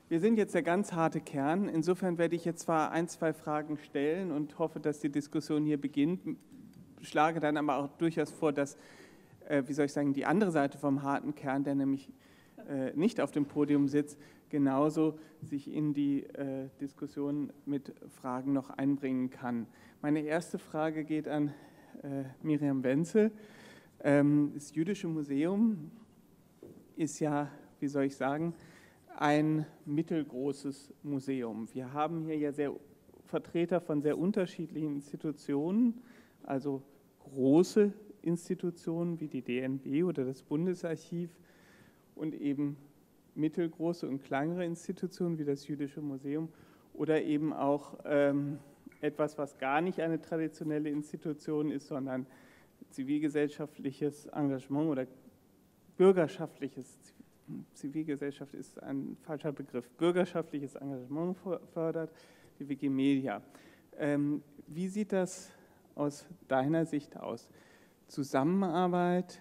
Wir sind jetzt der ganz harte Kern. Insofern werde ich jetzt zwar ein, zwei Fragen stellen und hoffe, dass die Diskussion hier beginnt, schlage dann aber auch durchaus vor, dass, wie soll ich sagen, die andere Seite vom harten Kern, der nämlich nicht auf dem Podium sitzt, genauso sich in die Diskussion mit Fragen noch einbringen kann. Meine erste Frage geht an Miriam Wenzel. Das Jüdische Museum ist ja, wie soll ich sagen, ein mittelgroßes Museum. Wir haben hier ja Vertreter von sehr unterschiedlichen Institutionen, also große Institutionen wie die DNB oder das Bundesarchiv und eben mittelgroße und kleinere Institutionen wie das Jüdische Museum oder eben auch etwas, was gar nicht eine traditionelle Institution ist, sondern zivilgesellschaftliches Engagement oder bürgerschaftliches, Zivilgesellschaft ist ein falscher Begriff, bürgerschaftliches Engagement fördert, die Wikimedia. Wie sieht das aus deiner Sicht aus? Zusammenarbeit,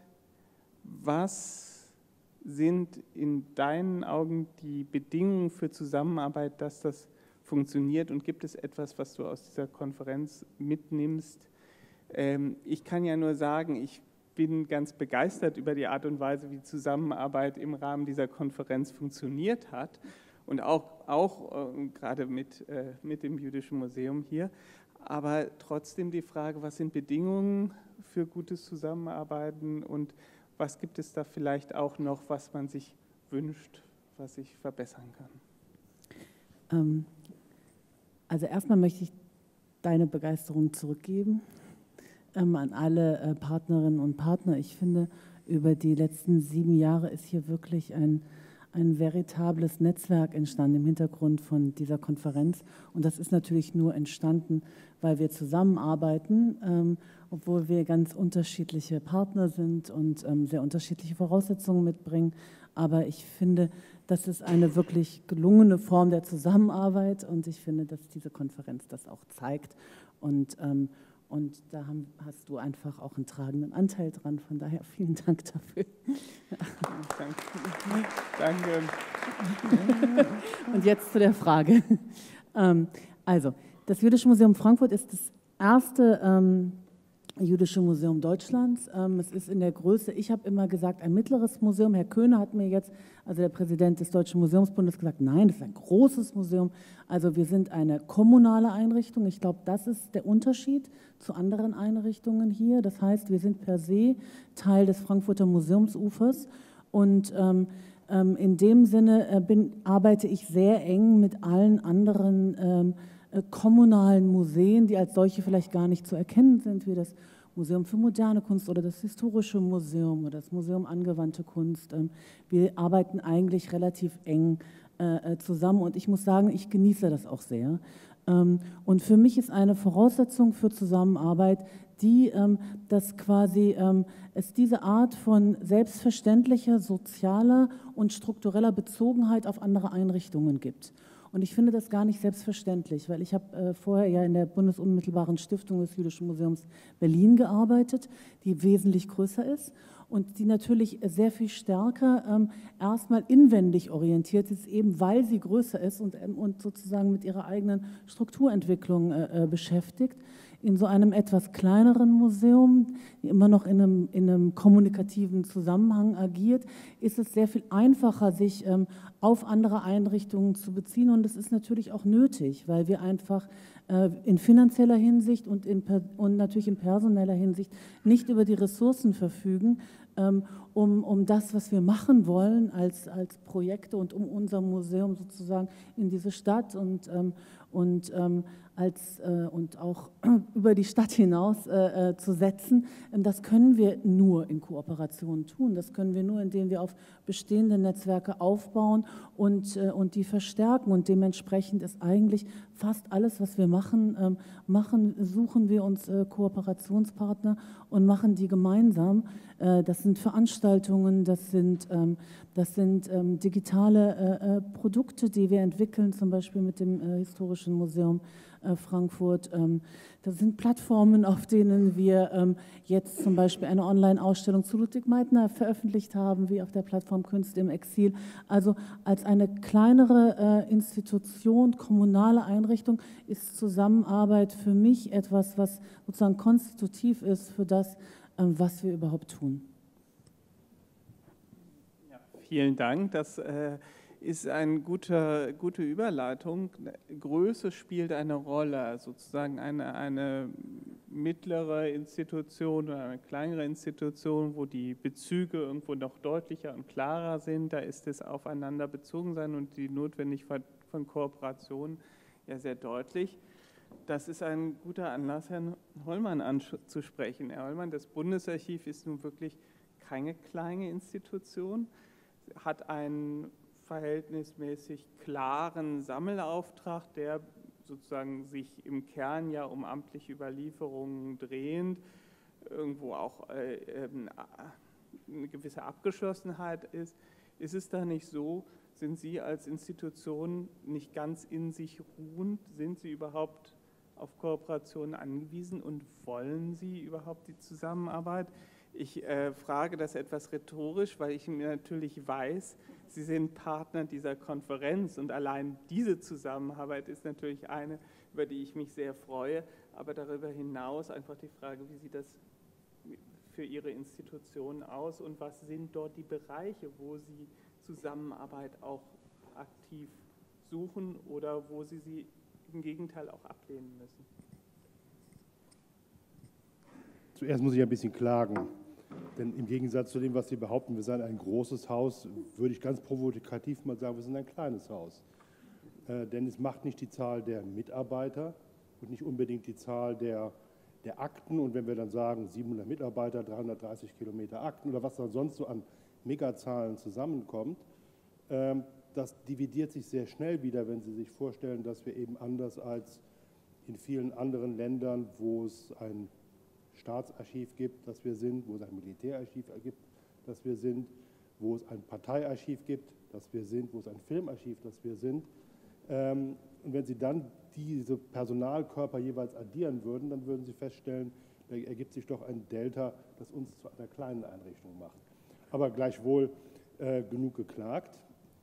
was sind in deinen Augen die Bedingungen für Zusammenarbeit, dass das funktioniert, und gibt es etwas, was du aus dieser Konferenz mitnimmst? Ich kann ja nur sagen, ich bin ganz begeistert über die Art und Weise, wie Zusammenarbeit im Rahmen dieser Konferenz funktioniert hat und auch gerade mit dem Jüdischen Museum hier. Aber trotzdem die Frage, was sind Bedingungen für gutes Zusammenarbeiten und was gibt es da vielleicht auch noch, was man sich wünscht, was sich verbessern kann? Also erstmal möchte ich deine Begeisterung zurückgeben an alle Partnerinnen und Partner. Ich finde, über die letzten 7 Jahre ist hier wirklich ein veritables Netzwerk entstanden im Hintergrund von dieser Konferenz. Und das ist natürlich nur entstanden, weil wir zusammenarbeiten, obwohl wir ganz unterschiedliche Partner sind und sehr unterschiedliche Voraussetzungen mitbringen. Aber ich finde, das ist eine wirklich gelungene Form der Zusammenarbeit und ich finde, dass diese Konferenz das auch zeigt. Und da hast du einfach auch einen tragenden Anteil dran. Von daher vielen Dank dafür. Danke. Und jetzt zu der Frage. Also, das Jüdische Museum Frankfurt ist das erste Jüdische Museum Deutschlands. Es ist in der Größe, ich habe immer gesagt, ein mittleres Museum. Herr Köhne hat mir jetzt, also der Präsident des Deutschen Museumsbundes, gesagt, nein, das ist ein großes Museum. Also wir sind eine kommunale Einrichtung. Ich glaube, das ist der Unterschied zu anderen Einrichtungen hier. Das heißt, wir sind per se Teil des Frankfurter Museumsufers. Und in dem Sinne arbeite ich sehr eng mit allen anderen kommunalen Museen, die als solche vielleicht gar nicht zu erkennen sind, wie das Museum für moderne Kunst oder das Historische Museum oder das Museum Angewandte Kunst. Wir arbeiten eigentlich relativ eng zusammen und ich muss sagen, ich genieße das auch sehr. Und für mich ist eine Voraussetzung für Zusammenarbeit dass quasi es diese Art von selbstverständlicher, sozialer und struktureller Bezogenheit auf andere Einrichtungen gibt. Und ich finde das gar nicht selbstverständlich, weil ich habe vorher ja in der bundesunmittelbaren Stiftung des Jüdischen Museums Berlin gearbeitet, die wesentlich größer ist und die natürlich sehr viel stärker erstmal inwendig orientiert ist, eben weil sie größer ist und sozusagen mit ihrer eigenen Strukturentwicklung beschäftigt. In so einem etwas kleineren Museum, die immer noch in einem kommunikativen Zusammenhang agiert, ist es sehr viel einfacher, sich auf andere Einrichtungen zu beziehen. Und das ist natürlich auch nötig, weil wir einfach in finanzieller Hinsicht und natürlich in personeller Hinsicht nicht über die Ressourcen verfügen, um das, was wir machen wollen als Projekte und um unser Museum sozusagen in diese Stadt und auch über die Stadt hinaus zu setzen. Das können wir nur in Kooperation tun. Das können wir nur, indem wir auf bestehende Netzwerke aufbauen und die verstärken. Und dementsprechend ist eigentlich fast alles, was wir machen, suchen wir uns Kooperationspartner und machen die gemeinsam. Das sind Veranstaltungen, das sind digitale Produkte, die wir entwickeln, zum Beispiel mit dem Historischen Museum Frankfurt. Das sind Plattformen, auf denen wir jetzt zum Beispiel eine Online-Ausstellung zu Ludwig Meitner veröffentlicht haben, wie auf der Plattform Künste im Exil. Also als eine kleinere Institution, kommunale Einrichtung ist Zusammenarbeit für mich etwas, was sozusagen konstitutiv ist für das, was wir überhaupt tun. Ja, vielen Dank. Das ist eine gute Überleitung. Größe spielt eine Rolle, sozusagen eine mittlere Institution oder eine kleinere Institution, wo die Bezüge irgendwo noch deutlicher und klarer sind. Da ist es aufeinander bezogen sein und die Notwendigkeit von Kooperation ja sehr deutlich. Das ist ein guter Anlass, Herrn Hollmann anzusprechen. Herr Hollmann, das Bundesarchiv ist nun wirklich keine kleine Institution, hat einen verhältnismäßig klaren Sammelauftrag, der sozusagen sich im Kern ja um amtliche Überlieferungen drehend, irgendwo auch eine gewisse Abgeschlossenheit ist. Ist es da nicht so, sind Sie als Institution nicht ganz in sich ruhend? Sind Sie überhaupt auf Kooperation angewiesen und wollen Sie überhaupt die Zusammenarbeit? Ich frage das etwas rhetorisch, weil ich mir natürlich weiß, Sie sind Partner dieser Konferenz und allein diese Zusammenarbeit ist natürlich eine, über die ich mich sehr freue. Aber darüber hinaus einfach die Frage, wie sieht das für Ihre Institution aus und was sind dort die Bereiche, wo Sie Zusammenarbeit auch aktiv suchen oder wo Sie sie im Gegenteil auch ablehnen müssen? Zuerst muss ich ein bisschen klagen, denn im Gegensatz zu dem, was Sie behaupten, wir seien ein großes Haus, würde ich ganz provokativ mal sagen, wir sind ein kleines Haus. Denn es macht nicht die Zahl der Mitarbeiter und nicht unbedingt die Zahl der Akten. Und wenn wir dann sagen, 700 Mitarbeiter, 330 Kilometer Akten oder was dann sonst so an Megazahlen zusammenkommt, das dividiert sich sehr schnell wieder, wenn Sie sich vorstellen, dass wir eben anders als in vielen anderen Ländern, wo es ein Staatsarchiv gibt, das wir sind, wo es ein Militärarchiv gibt, das wir sind, wo es ein Parteiarchiv gibt, das wir sind, wo es ein Filmarchiv, das wir sind. Und wenn Sie dann diese Personalkörper jeweils addieren würden, dann würden Sie feststellen, da ergibt sich doch ein Delta, das uns zu einer kleinen Einrichtung macht. Aber gleichwohl genug geklagt.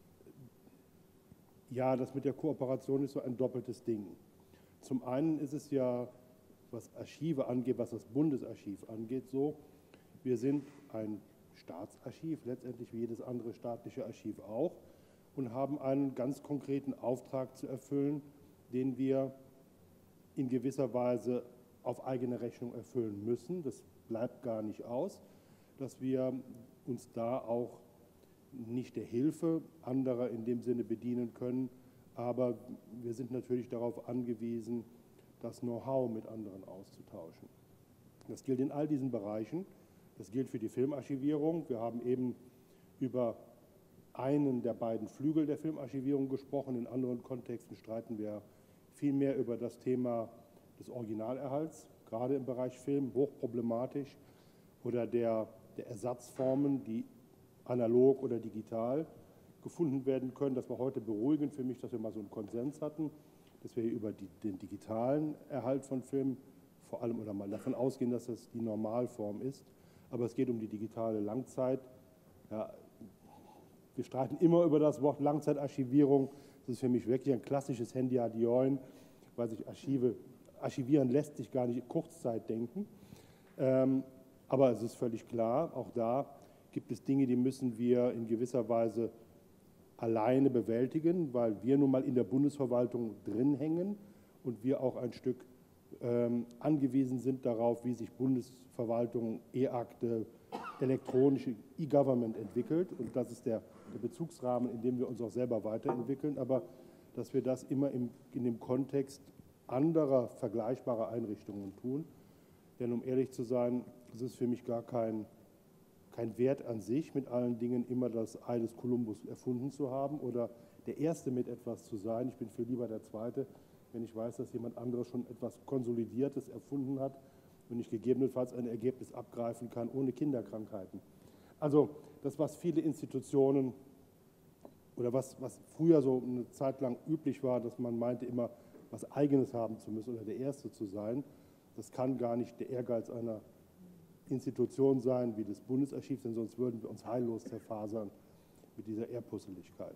Ja, das mit der Kooperation ist so ein doppeltes Ding. Zum einen ist es ja, was Archive angeht, was das Bundesarchiv angeht, so, wir sind ein Staatsarchiv, letztendlich wie jedes andere staatliche Archiv auch, und haben einen ganz konkreten Auftrag zu erfüllen, den wir in gewisser Weise auf eigene Rechnung erfüllen müssen. Das bleibt gar nicht aus, dass wir uns da auch nicht der Hilfe anderer in dem Sinne bedienen können, aber wir sind natürlich darauf angewiesen, das Know-how mit anderen auszutauschen. Das gilt in all diesen Bereichen. Das gilt für die Filmarchivierung. Wir haben eben über einen der beiden Flügel der Filmarchivierung gesprochen. In anderen Kontexten streiten wir viel mehr über das Thema des Originalerhalts, gerade im Bereich Film, hochproblematisch, oder der Ersatzformen, die analog oder digital gefunden werden können. Das war heute beruhigend für mich, dass wir mal so einen Konsens hatten, dass wir über den digitalen Erhalt von Filmen vor allem oder mal davon ausgehen, dass das die Normalform ist. Aber es geht um die digitale Langzeit. Ja, wir streiten immer über das Wort Langzeitarchivierung. Das ist für mich wirklich ein klassisches Handy-Adjoin, weil sich archivieren lässt sich gar nicht in Kurzzeit denken. Aber es ist völlig klar, auch da gibt es Dinge, die müssen wir in gewisser Weise alleine bewältigen, weil wir nun mal in der Bundesverwaltung drin hängen und wir auch ein Stück angewiesen sind darauf, wie sich Bundesverwaltung, E-Akte, elektronische E-Government entwickelt. Und das ist der Bezugsrahmen, in dem wir uns auch selber weiterentwickeln. Aber dass wir das immer in dem Kontext anderer vergleichbarer Einrichtungen tun. Denn um ehrlich zu sein, es ist für mich gar kein Wert an sich, mit allen Dingen immer das Ei des Kolumbus erfunden zu haben oder der Erste mit etwas zu sein. Ich bin viel lieber der Zweite, wenn ich weiß, dass jemand anderes schon etwas Konsolidiertes erfunden hat und ich gegebenenfalls ein Ergebnis abgreifen kann ohne Kinderkrankheiten. Also das, was viele Institutionen oder was früher so eine Zeit lang üblich war, dass man meinte, immer was Eigenes haben zu müssen oder der Erste zu sein, das kann gar nicht der Ehrgeiz einer Institution sein wie das Bundesarchiv, denn sonst würden wir uns heillos zerfasern mit dieser Ehrpusseligkeit.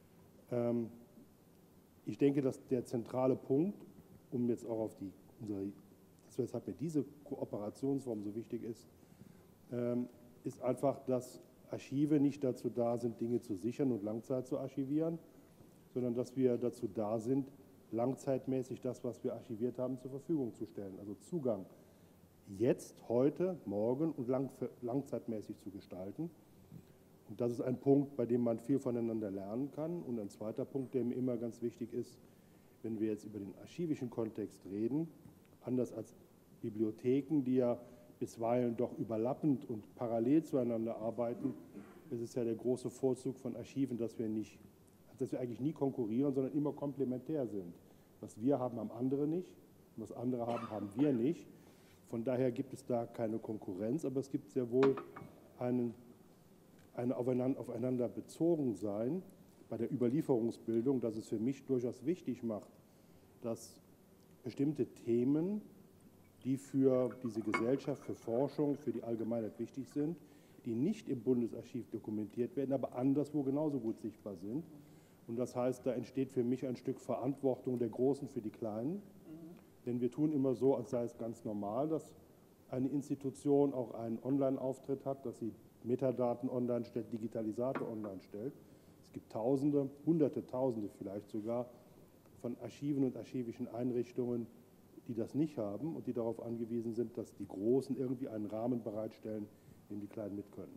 Ich denke, dass der zentrale Punkt, um jetzt auch auf weshalb mir diese Kooperationsform so wichtig ist, ist einfach, dass Archive nicht dazu da sind, Dinge zu sichern und Langzeit zu archivieren, sondern dass wir dazu da sind, langzeitmäßig das, was wir archiviert haben, zur Verfügung zu stellen. Also Zugang jetzt, heute, morgen und langzeitmäßig zu gestalten. Und das ist ein Punkt, bei dem man viel voneinander lernen kann. Und ein zweiter Punkt, der mir immer ganz wichtig ist, wenn wir jetzt über den archivischen Kontext reden, anders als Bibliotheken, die ja bisweilen doch überlappend und parallel zueinander arbeiten, ist es ja der große Vorzug von Archiven, dass wir eigentlich nie konkurrieren, sondern immer komplementär sind. Was wir haben, haben andere nicht, und was andere haben, haben wir nicht. Von daher gibt es da keine Konkurrenz, aber es gibt sehr wohl ein aufeinander bezogen sein bei der Überlieferungsbildung, dass es für mich durchaus wichtig macht, dass bestimmte Themen, die für diese Gesellschaft, für Forschung, für die Allgemeinheit wichtig sind, die nicht im Bundesarchiv dokumentiert werden, aber anderswo genauso gut sichtbar sind. Und das heißt, da entsteht für mich ein Stück Verantwortung der Großen für die Kleinen. Denn wir tun immer so, als sei es ganz normal, dass eine Institution auch einen Online-Auftritt hat, dass sie Metadaten online stellt, Digitalisate online stellt. Es gibt Tausende, Hunderte, Tausende vielleicht sogar von Archiven und archivischen Einrichtungen, die das nicht haben und die darauf angewiesen sind, dass die Großen irgendwie einen Rahmen bereitstellen, den die Kleinen mit können.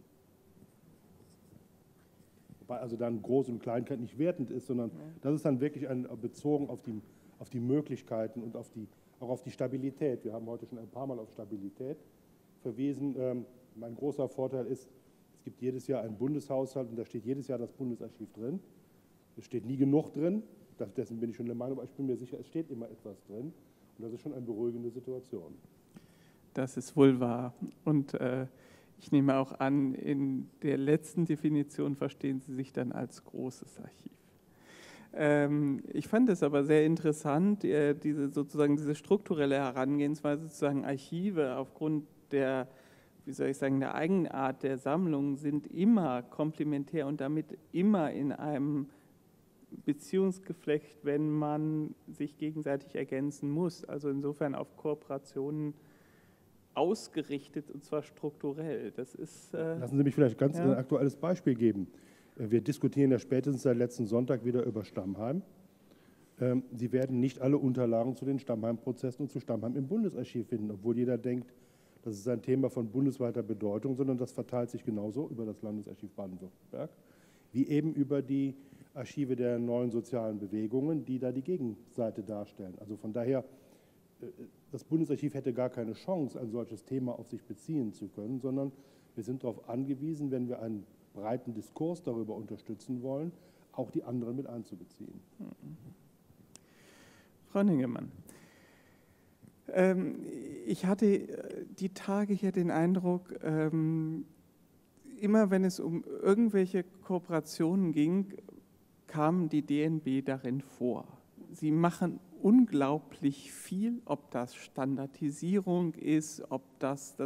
Wobei also dann Groß und Klein nicht wertend ist, sondern das ist dann wirklich bezogen auf die Möglichkeiten und auch auf die Stabilität. Wir haben heute schon ein paar Mal auf Stabilität verwiesen. Mein großer Vorteil ist, es gibt jedes Jahr einen Bundeshaushalt und da steht jedes Jahr das Bundesarchiv drin. Es steht nie genug drin, dessen bin ich schon der Meinung, aber ich bin mir sicher, es steht immer etwas drin. Und das ist schon eine beruhigende Situation. Das ist wohl wahr. Und ich nehme auch an, in der letzten Definition verstehen Sie sich dann als großes Archiv. Ich fand es aber sehr interessant, diese strukturelle Herangehensweise, sozusagen Archive aufgrund der, der Eigenart der Sammlung sind immer komplementär und damit immer in einem Beziehungsgeflecht, wenn man sich gegenseitig ergänzen muss. Also insofern auf Kooperationen ausgerichtet und zwar strukturell. Das ist, Lassen Sie mich vielleicht ganz ein aktuelles Beispiel geben. Wir diskutieren ja spätestens seit letzten Sonntag wieder über Stammheim. Sie werden nicht alle Unterlagen zu den Stammheim-Prozessen und zu Stammheim im Bundesarchiv finden, obwohl jeder denkt, das ist ein Thema von bundesweiter Bedeutung, sondern das verteilt sich genauso über das Landesarchiv Baden-Württemberg, wie eben über die Archive der neuen sozialen Bewegungen, die da die Gegenseite darstellen. Also von daher, das Bundesarchiv hätte gar keine Chance, ein solches Thema auf sich beziehen zu können, sondern wir sind darauf angewiesen, wenn wir einen breiten Diskurs darüber unterstützen wollen, auch die anderen mit einzubeziehen. Frau Ningemann, ich hatte die Tage hier den Eindruck, immer wenn es um irgendwelche Kooperationen ging, kam die DNB darin vor. Sie machen unglaublich viel, ob das Standardisierung ist, ob das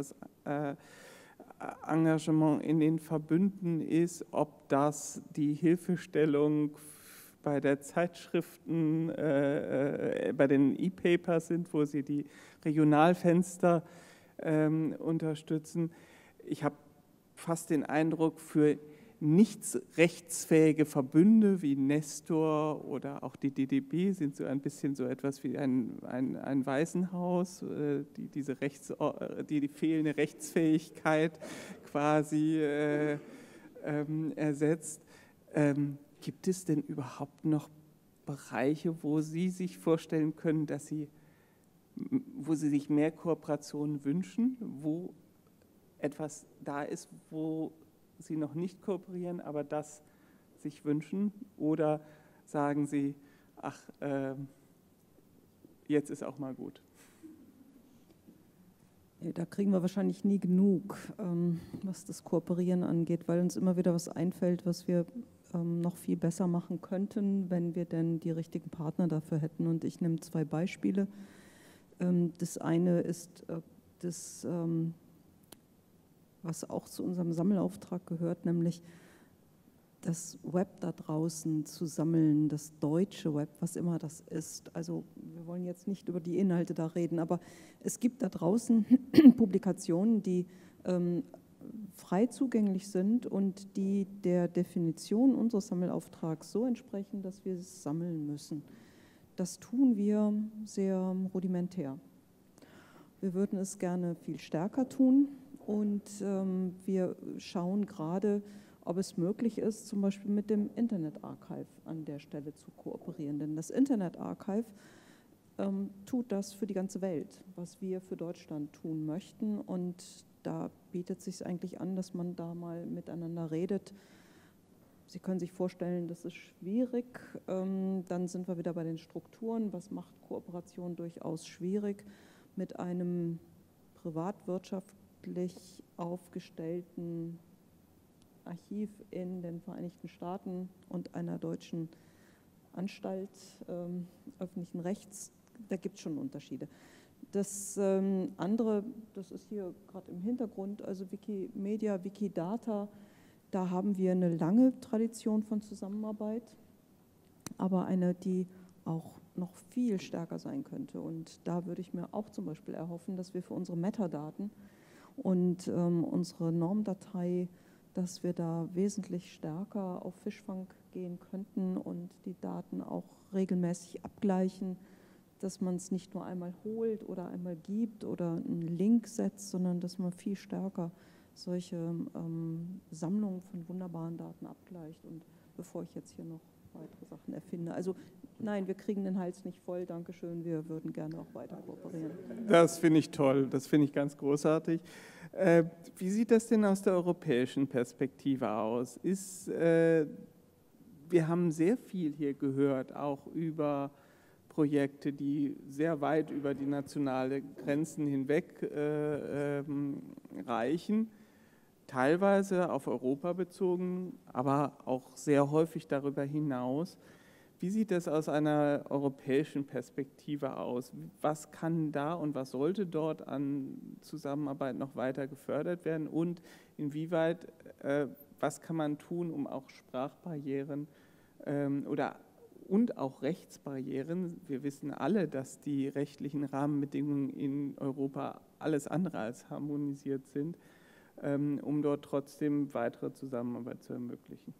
Engagement in den Verbünden ist, ob das die Hilfestellung bei der Zeitschriften, bei den E-Papers sind, wo sie die Regionalfenster unterstützen. Ich habe fast den Eindruck, für nicht rechtsfähige Verbünde wie Nestor oder auch die DDB sind so ein bisschen so etwas wie ein Waisenhaus, die fehlende Rechtsfähigkeit quasi ersetzt. Gibt es denn überhaupt noch Bereiche, wo Sie sich vorstellen können, wo Sie sich mehr Kooperation wünschen, wo etwas da ist, wo Sie noch nicht kooperieren, aber das sich wünschen? Oder sagen Sie, ach, jetzt ist auch mal gut? Da kriegen wir wahrscheinlich nie genug, was das Kooperieren angeht, weil uns immer wieder was einfällt, was wir noch viel besser machen könnten, wenn wir denn die richtigen Partner dafür hätten. Und ich nehme 2 Beispiele. Das eine ist das, was auch zu unserem Sammelauftrag gehört, nämlich das Web da draußen zu sammeln, das deutsche Web, was immer das ist. Also wir wollen jetzt nicht über die Inhalte da reden, aber es gibt da draußen Publikationen, die frei zugänglich sind und die der Definition unseres Sammelauftrags so entsprechen, dass wir es sammeln müssen. Das tun wir sehr rudimentär. Wir würden es gerne viel stärker tun und wir schauen gerade, ob es möglich ist, zum Beispiel mit dem Internet Archive an der Stelle zu kooperieren. Denn das Internet Archive tut das für die ganze Welt, was wir für Deutschland tun möchten. Und da bietet es sich eigentlich an, dass man da mal miteinander redet. Sie können sich vorstellen, das ist schwierig. Dann sind wir wieder bei den Strukturen. Was macht Kooperation durchaus schwierig mit einem privatwirtschaftlich aufgestellten Archiv in den Vereinigten Staaten und einer deutschen Anstalt öffentlichen Rechts, da gibt es schon Unterschiede. Das andere, das ist hier gerade im Hintergrund, also Wikimedia, Wikidata, da haben wir eine lange Tradition von Zusammenarbeit, aber eine, die auch noch viel stärker sein könnte. Und da würde ich mir auch zum Beispiel erhoffen, dass wir für unsere Metadaten und unsere Normdatei, dass wir da wesentlich stärker auf Fischfang gehen könnten und die Daten auch regelmäßig abgleichen, dass man es nicht nur einmal holt oder einmal gibt oder einen Link setzt, sondern dass man viel stärker solche Sammlungen von wunderbaren Daten abgleicht. Und bevor ich jetzt hier noch weitere Sachen erfinde. Also nein, wir kriegen den Hals nicht voll, Dankeschön, wir würden gerne auch weiter kooperieren. Das finde ich toll, das finde ich ganz großartig. Wie sieht das denn aus der europäischen Perspektive aus? Wir haben sehr viel hier gehört, auch über Projekte, die sehr weit über die nationalen Grenzen hinweg reichen, teilweise auf Europa bezogen, aber auch sehr häufig darüber hinaus. Wie sieht das aus einer europäischen Perspektive aus? Was kann da und was sollte dort an Zusammenarbeit noch weiter gefördert werden? Und inwieweit, was kann man tun, um auch Sprachbarrieren und auch Rechtsbarrieren, wir wissen alle, dass die rechtlichen Rahmenbedingungen in Europa alles andere als harmonisiert sind, um dort trotzdem weitere Zusammenarbeit zu ermöglichen?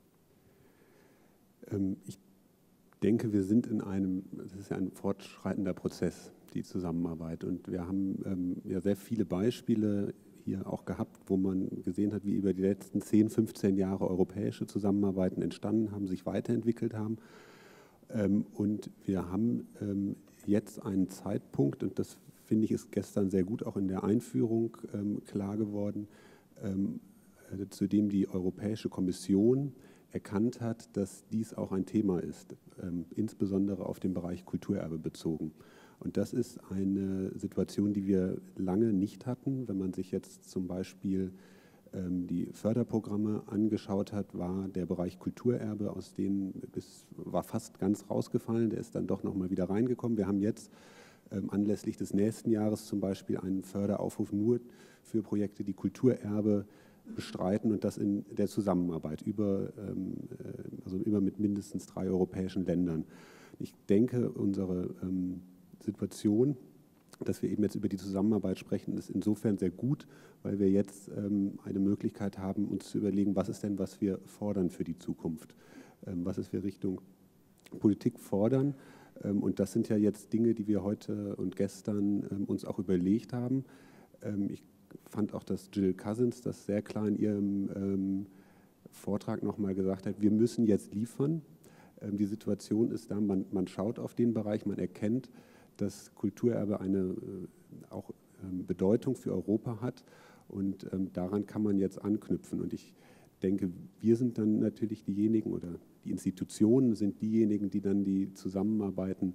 Ich denke, wir sind das ist ja ein fortschreitender Prozess, die Zusammenarbeit. Und wir haben ja sehr viele Beispiele hier auch gehabt, wo man gesehen hat, wie über die letzten 10, 15 Jahre europäische Zusammenarbeiten entstanden haben, sich weiterentwickelt haben. Und wir haben jetzt einen Zeitpunkt, und das finde ich ist gestern sehr gut auch in der Einführung klar geworden, zu dem die Europäische Kommission erkannt hat, dass dies auch ein Thema ist, insbesondere auf den Bereich Kulturerbe bezogen. Und das ist eine Situation, die wir lange nicht hatten. Wenn man sich jetzt zum Beispiel die Förderprogramme angeschaut hat, war der Bereich Kulturerbe aus denen war fast ganz rausgefallen. Der ist dann doch noch mal wieder reingekommen. Wir haben jetzt anlässlich des nächsten Jahres zum Beispiel einen Förderaufruf nur für Projekte, die Kulturerbe bestreiten und das in der Zusammenarbeit also immer mit mindestens 3 europäischen Ländern. Ich denke, unsere Situation, dass wir eben jetzt über die Zusammenarbeit sprechen, ist insofern sehr gut, weil wir jetzt eine Möglichkeit haben, uns zu überlegen, was ist denn, was wir fordern für die Zukunft, was ist wir Richtung Politik fordern. Und das sind ja jetzt Dinge, die wir heute und gestern uns auch überlegt haben. Ich fand auch, dass Jill Cousins das sehr klar in ihrem Vortrag nochmal gesagt hat, wir müssen jetzt liefern. Die Situation ist da, man schaut auf den Bereich, man erkennt, dass Kulturerbe eine auch Bedeutung für Europa hat und daran kann man jetzt anknüpfen. Und ich denke, wir sind dann natürlich diejenigen oder die Institutionen sind diejenigen, die dann die Zusammenarbeiten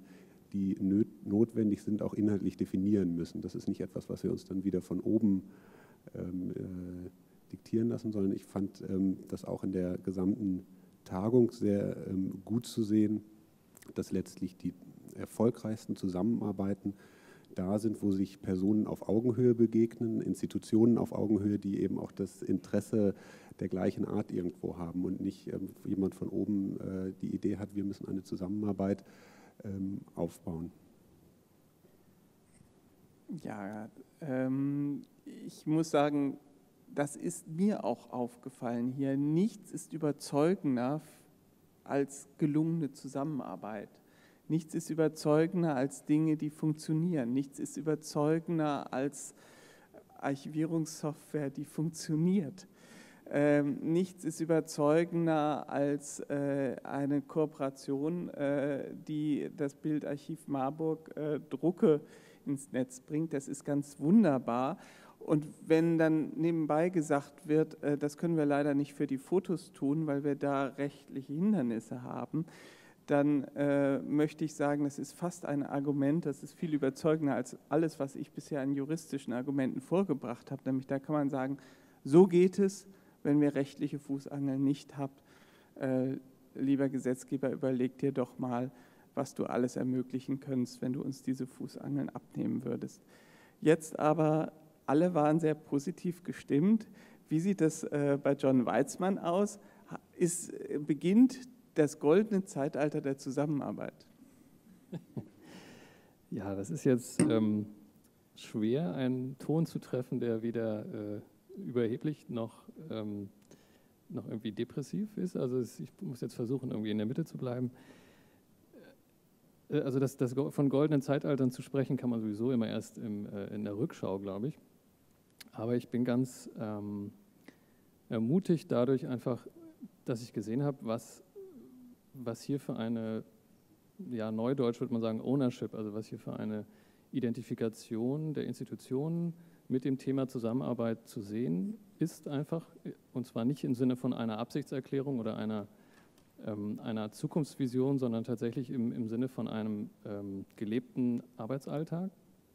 die notwendig sind, auch inhaltlich definieren müssen. Das ist nicht etwas, was wir uns dann wieder von oben diktieren lassen sollen. Ich fand das auch in der gesamten Tagung sehr gut zu sehen, dass letztlich die erfolgreichsten Zusammenarbeiten da sind, wo sich Personen auf Augenhöhe begegnen, Institutionen auf Augenhöhe, die eben auch das Interesse der gleichen Art irgendwo haben und nicht jemand von oben die Idee hat, wir müssen eine Zusammenarbeit aufbauen. Ja, ich muss sagen, das ist mir auch aufgefallen hier. Nichts ist überzeugender als gelungene Zusammenarbeit. Nichts ist überzeugender als Dinge, die funktionieren. Nichts ist überzeugender als Archivierungssoftware, die funktioniert. Nichts ist überzeugender als eine Kooperation, die das Bildarchiv Marburg Drucke ins Netz bringt. Das ist ganz wunderbar. Und wenn dann nebenbei gesagt wird, das können wir leider nicht für die Fotos tun, weil wir da rechtliche Hindernisse haben, dann möchte ich sagen, das ist fast ein Argument, das ist viel überzeugender als alles, was ich bisher an juristischen Argumenten vorgebracht habe. Nämlich da kann man sagen, so geht es, wenn wir rechtliche Fußangeln nicht habt. Lieber Gesetzgeber, überleg dir doch mal, was du alles ermöglichen könntest, wenn du uns diese Fußangeln abnehmen würdest. Jetzt aber, alle waren sehr positiv gestimmt. Wie sieht das bei John Weizmann aus? Beginnt das goldene Zeitalter der Zusammenarbeit? Ja, das ist jetzt schwer, einen Ton zu treffen, der weder überheblich noch irgendwie depressiv ist. Also ich muss jetzt versuchen, irgendwie in der Mitte zu bleiben. Also von goldenen Zeitaltern zu sprechen, kann man sowieso immer erst in der Rückschau, glaube ich. Aber ich bin ganz ermutigt dadurch einfach, dass ich gesehen habe, was hier für eine, ja, neudeutsch würde man sagen, Ownership, also was hier für eine Identifikation der Institutionen mit dem Thema Zusammenarbeit zu sehen ist einfach, und zwar nicht im Sinne von einer Absichtserklärung oder einer Zukunftsvision, sondern tatsächlich im Sinne von einem gelebten Arbeitsalltag.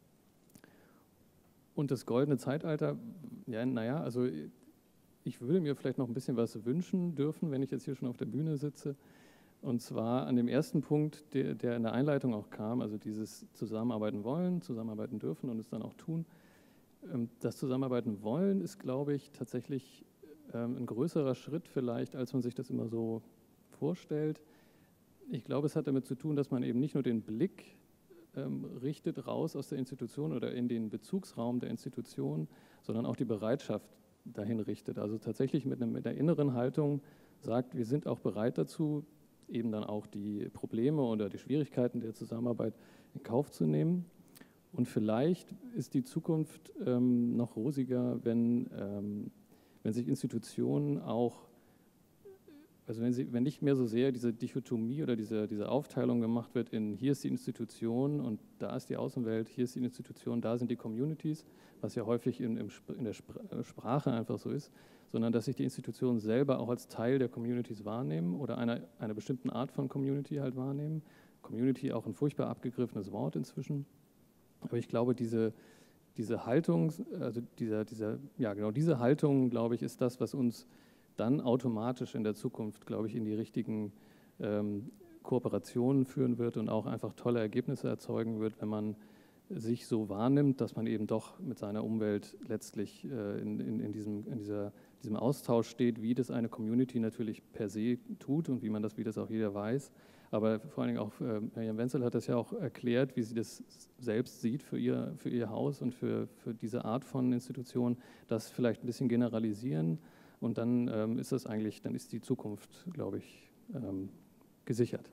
Und das goldene Zeitalter, ja, naja, also ich würde mir vielleicht noch ein bisschen was wünschen dürfen, wenn ich jetzt hier schon auf der Bühne sitze. Und zwar an dem ersten Punkt, der in der Einleitung auch kam, also dieses Zusammenarbeiten wollen, zusammenarbeiten dürfen und es dann auch tun. Das Zusammenarbeiten wollen ist, glaube ich, tatsächlich ein größerer Schritt vielleicht, als man sich das immer so vorstellt. Ich glaube, es hat damit zu tun, dass man eben nicht nur den Blick richtet raus aus der Institution oder in den Bezugsraum der Institution, sondern auch die Bereitschaft dahin richtet. Also tatsächlich mit der inneren Haltung sagt, wir sind auch bereit dazu, eben dann auch die Probleme oder die Schwierigkeiten der Zusammenarbeit in Kauf zu nehmen. Und vielleicht ist die Zukunft noch rosiger, wenn sich Institutionen auch, also wenn nicht mehr so sehr diese Dichotomie oder diese Aufteilung gemacht wird in hier ist die Institution und da ist die Außenwelt, hier ist die Institution, da sind die Communities, was ja häufig in der Sprache einfach so ist, sondern dass sich die Institutionen selber auch als Teil der Communities wahrnehmen oder einer bestimmten Art von Community halt wahrnehmen. Community auch ein furchtbar abgegriffenes Wort inzwischen. Aber ich glaube, diese Haltung, also diese Haltung, glaube ich, ist das, was uns dann automatisch in der Zukunft, glaube ich, in die richtigen Kooperationen führen wird und auch einfach tolle Ergebnisse erzeugen wird, wenn man sich so wahrnimmt, dass man eben doch mit seiner Umwelt letztlich in diesem Austausch steht, wie das eine Community natürlich per se tut und wie das auch jeder weiß. Aber vor allen Dingen auch Miriam Wenzel hat das ja auch erklärt, wie sie das selbst sieht für ihr Haus und für diese Art von Institution, das vielleicht ein bisschen generalisieren und dann dann ist die Zukunft, glaube ich, gesichert.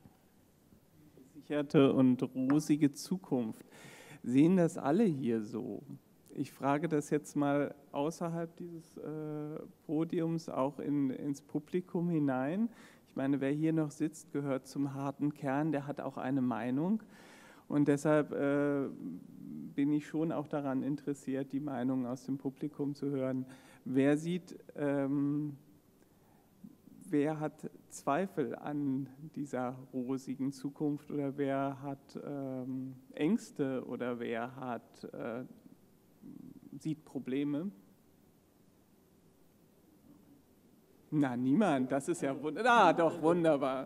Gesicherte und rosige Zukunft. Sehen das alle hier so? Ich frage das jetzt mal außerhalb dieses Podiums auch ins Publikum hinein. Ich meine, wer hier noch sitzt, gehört zum harten Kern, der hat auch eine Meinung. Und deshalb bin ich schon auch daran interessiert, die Meinungen aus dem Publikum zu hören. Wer sieht wer hat Zweifel an dieser rosigen Zukunft oder wer hat Ängste oder wer sieht Probleme? Na, niemand, das ist ja wunderbar. Ah, doch, wunderbar.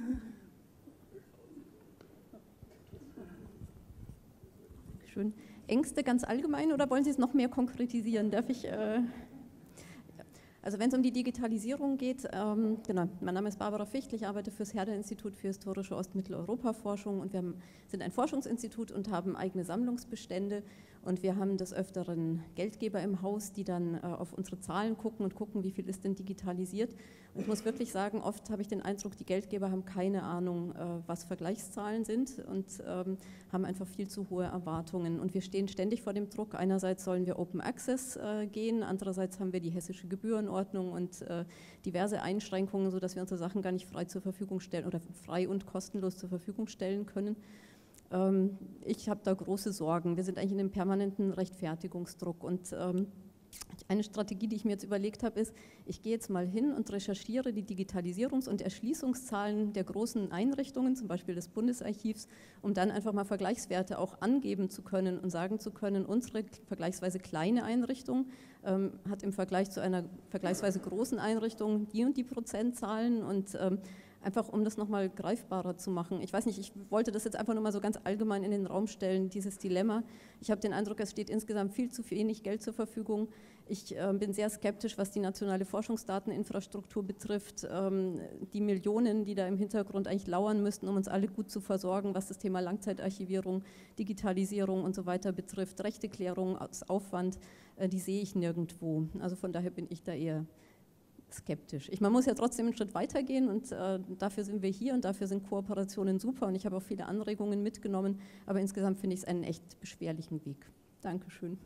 Schön. Ängste ganz allgemein oder wollen Sie es noch mehr konkretisieren? Darf ich... Also wenn es um die Digitalisierung geht, genau, mein Name ist Barbara Fichtl, ich arbeite für das Herder-Institut für historische Ostmitteleuropa-Forschung und wir sind ein Forschungsinstitut und haben eigene Sammlungsbestände und wir haben des Öfteren Geldgeber im Haus, die dann auf unsere Zahlen gucken und gucken, wie viel ist denn digitalisiert. Und ich muss wirklich sagen, oft habe ich den Eindruck, die Geldgeber haben keine Ahnung, was Vergleichszahlen sind und haben einfach viel zu hohe Erwartungen. Und wir stehen ständig vor dem Druck, einerseits sollen wir Open Access gehen, andererseits haben wir die hessische Gebührenordnung und diverse Einschränkungen, sodass wir unsere Sachen gar nicht frei zur Verfügung stellen oder frei und kostenlos zur Verfügung stellen können. Ich habe da große Sorgen. Wir sind eigentlich in einem permanenten Rechtfertigungsdruck und eine Strategie, die ich mir jetzt überlegt habe, ist, ich gehe jetzt mal hin und recherchiere die Digitalisierungs- und Erschließungszahlen der großen Einrichtungen, zum Beispiel des Bundesarchivs, um dann einfach mal Vergleichswerte auch angeben zu können und sagen zu können, unsere vergleichsweise kleine Einrichtung hat im Vergleich zu einer vergleichsweise großen Einrichtung die und die Prozentzahlen und einfach um das nochmal greifbarer zu machen. Ich weiß nicht, ich wollte das jetzt einfach nur mal so ganz allgemein in den Raum stellen, dieses Dilemma. Ich habe den Eindruck, es steht insgesamt viel zu wenig Geld zur Verfügung. Ich bin sehr skeptisch, was die nationale Forschungsdateninfrastruktur betrifft. Die Millionen, die da im Hintergrund eigentlich lauern müssten, um uns alle gut zu versorgen, was das Thema Langzeitarchivierung, Digitalisierung und so weiter betrifft, Rechteklärung, Aufwand, die sehe ich nirgendwo. Also von daher bin ich da eher skeptisch. Man muss ja trotzdem einen Schritt weitergehen und dafür sind wir hier und dafür sind Kooperationen super und ich habe auch viele Anregungen mitgenommen, aber insgesamt finde ich es einen echt beschwerlichen Weg. Dankeschön.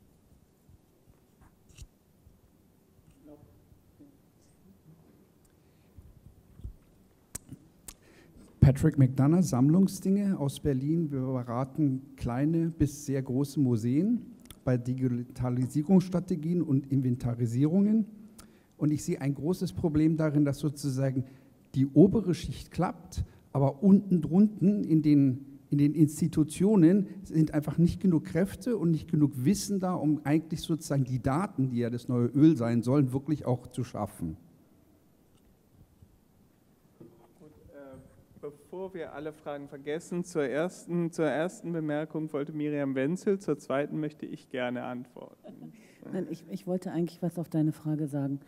Patrick McDonough, Sammlungsdinge aus Berlin. Wir beraten kleine bis sehr große Museen bei Digitalisierungsstrategien und Inventarisierungen. Und ich sehe ein großes Problem darin, dass sozusagen die obere Schicht klappt, aber unten drunten in den Institutionen sind einfach nicht genug Kräfte und nicht genug Wissen da, um eigentlich sozusagen die Daten, die ja das neue Öl sein sollen, wirklich auch zu schaffen. Bevor wir alle Fragen vergessen, zur ersten Bemerkung wollte Miriam Wenzel, zur zweiten möchte ich gerne antworten. Nein, ich wollte eigentlich was auf deine Frage sagen.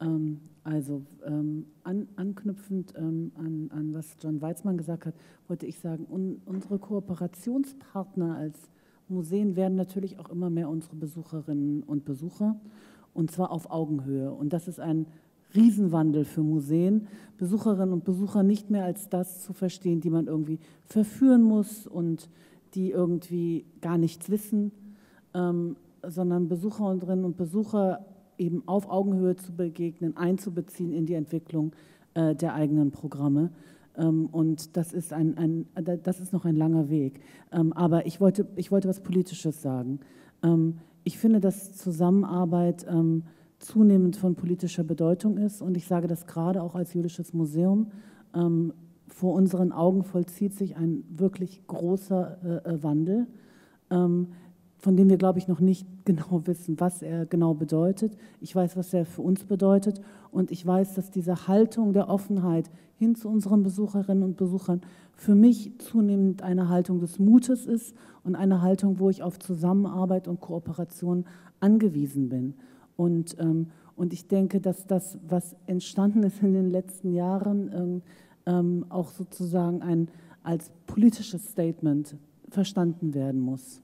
Anknüpfend an was John Weizmann gesagt hat, wollte ich sagen, unsere Kooperationspartner als Museen werden natürlich auch immer mehr unsere Besucherinnen und Besucher, und zwar auf Augenhöhe. Und das ist ein Riesenwandel für Museen, Besucherinnen und Besucher nicht mehr als das zu verstehen, die man irgendwie verführen muss und die irgendwie gar nichts wissen, sondern Besucherinnen und Besucher eben auf Augenhöhe zu begegnen, einzubeziehen in die Entwicklung der eigenen Programme. Und das ist noch ein langer Weg. Aber ich wollte was Politisches sagen. Ich finde, dass Zusammenarbeit zunehmend von politischer Bedeutung ist. Und ich sage das gerade auch als Jüdisches Museum. Vor unseren Augen vollzieht sich ein wirklich großer Wandel, von dem wir, glaube ich, noch nicht genau wissen, was er genau bedeutet. Ich weiß, was er für uns bedeutet. Und ich weiß, dass diese Haltung der Offenheit hin zu unseren Besucherinnen und Besuchern für mich zunehmend eine Haltung des Mutes ist und eine Haltung, wo ich auf Zusammenarbeit und Kooperation angewiesen bin. Und ich denke, dass das, was entstanden ist in den letzten Jahren, auch sozusagen als politisches Statement verstanden werden muss.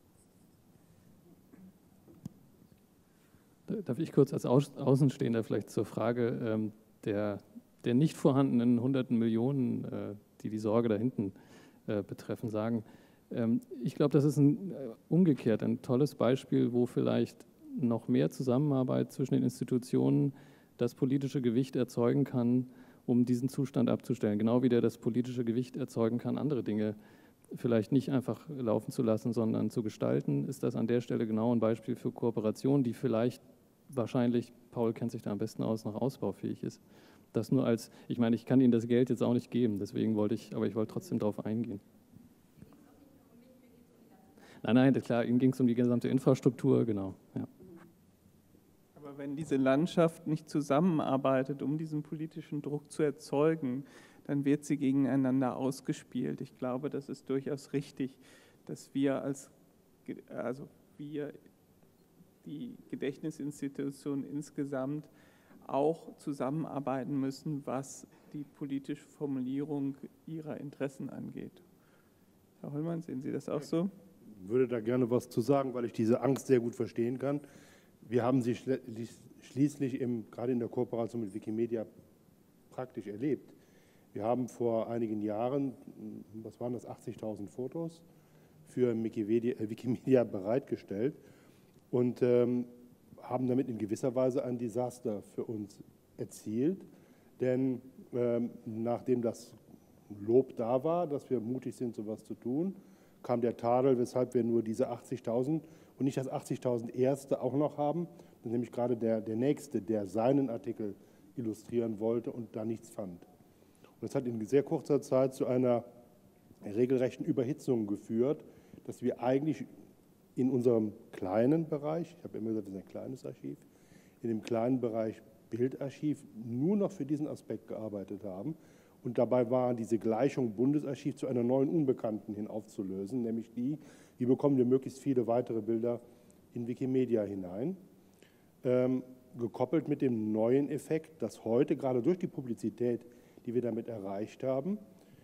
Darf ich kurz als Außenstehender vielleicht zur Frage der nicht vorhandenen hunderten Millionen, die Sorge da hinten betreffen, sagen. Ich glaube, das ist umgekehrt ein tolles Beispiel, wo vielleicht noch mehr Zusammenarbeit zwischen den Institutionen das politische Gewicht erzeugen kann, um diesen Zustand abzustellen. Genau wie der das politische Gewicht erzeugen kann, andere Dinge vielleicht nicht einfach laufen zu lassen, sondern zu gestalten, ist das an der Stelle genau ein Beispiel für Kooperation, die vielleicht wahrscheinlich, Paul kennt sich da am besten aus, noch ausbaufähig ist. Das nur als, ich meine, ich kann Ihnen das Geld jetzt auch nicht geben, deswegen wollte ich trotzdem darauf eingehen. Nein, klar, Ihnen ging es um die gesamte Infrastruktur, genau. Ja. Aber wenn diese Landschaft nicht zusammenarbeitet, um diesen politischen Druck zu erzeugen, dann wird sie gegeneinander ausgespielt. Ich glaube, das ist durchaus richtig, dass wir die Gedächtnisinstitutionen insgesamt auch zusammenarbeiten müssen, was die politische Formulierung ihrer Interessen angeht. Herr Hollmann, sehen Sie das auch so? Ich würde da gerne was zu sagen, weil ich diese Angst sehr gut verstehen kann. Wir haben sie schließlich gerade in der Kooperation mit Wikimedia praktisch erlebt. Wir haben vor einigen Jahren, was waren das, 80.000 Fotos für Wikimedia bereitgestellt und haben damit in gewisser Weise ein Desaster für uns erzielt. Denn nachdem das Lob da war, dass wir mutig sind, sowas zu tun, kam der Tadel, weshalb wir nur diese 80.000 und nicht das 80.000 erste auch noch haben, nämlich gerade der Nächste, der seinen Artikel illustrieren wollte und da nichts fand. Und das hat in sehr kurzer Zeit zu einer regelrechten Überhitzung geführt, dass wir eigentlich in unserem kleinen Bereich, ich habe immer gesagt, wir sind ein kleines Archiv, in dem kleinen Bereich Bildarchiv nur noch für diesen Aspekt gearbeitet haben. Und dabei war diese Gleichung Bundesarchiv zu einer neuen Unbekannten hin aufzulösen, nämlich wie bekommen wir möglichst viele weitere Bilder in Wikimedia hinein, gekoppelt mit dem neuen Effekt, dass heute gerade durch die Publizität, die wir damit erreicht haben,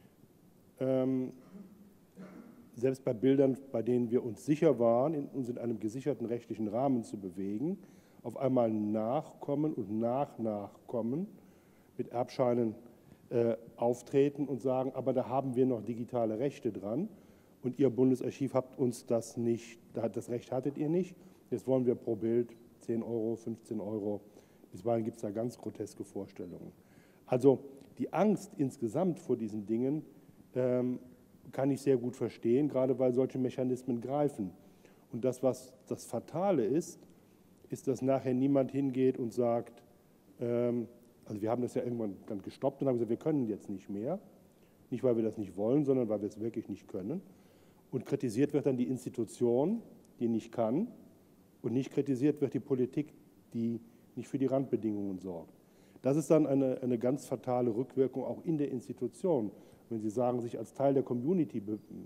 selbst bei Bildern, bei denen wir uns sicher waren, uns in einem gesicherten rechtlichen Rahmen zu bewegen, auf einmal Nachkommen und Nachkommen mit Erbscheinen auftreten und sagen, aber da haben wir noch digitale Rechte dran und ihr Bundesarchiv habt uns das nicht, das Recht hattet ihr nicht, jetzt wollen wir pro Bild 10 Euro, 15 Euro, bisweilen gibt es da ganz groteske Vorstellungen. Also die Angst insgesamt vor diesen Dingen kann ich sehr gut verstehen, gerade weil solche Mechanismen greifen. Und das, was das Fatale ist, dass nachher niemand hingeht und sagt, also wir haben das ja irgendwann dann gestoppt und haben gesagt, wir können jetzt nicht mehr. Nicht, weil wir das nicht wollen, sondern weil wir es wirklich nicht können. Und kritisiert wird dann die Institution, die nicht kann. Und nicht kritisiert wird die Politik, die nicht für die Randbedingungen sorgt. Das ist dann eine ganz fatale Rückwirkung auch in der Institution. Wenn Sie sagen, sich als Teil der Community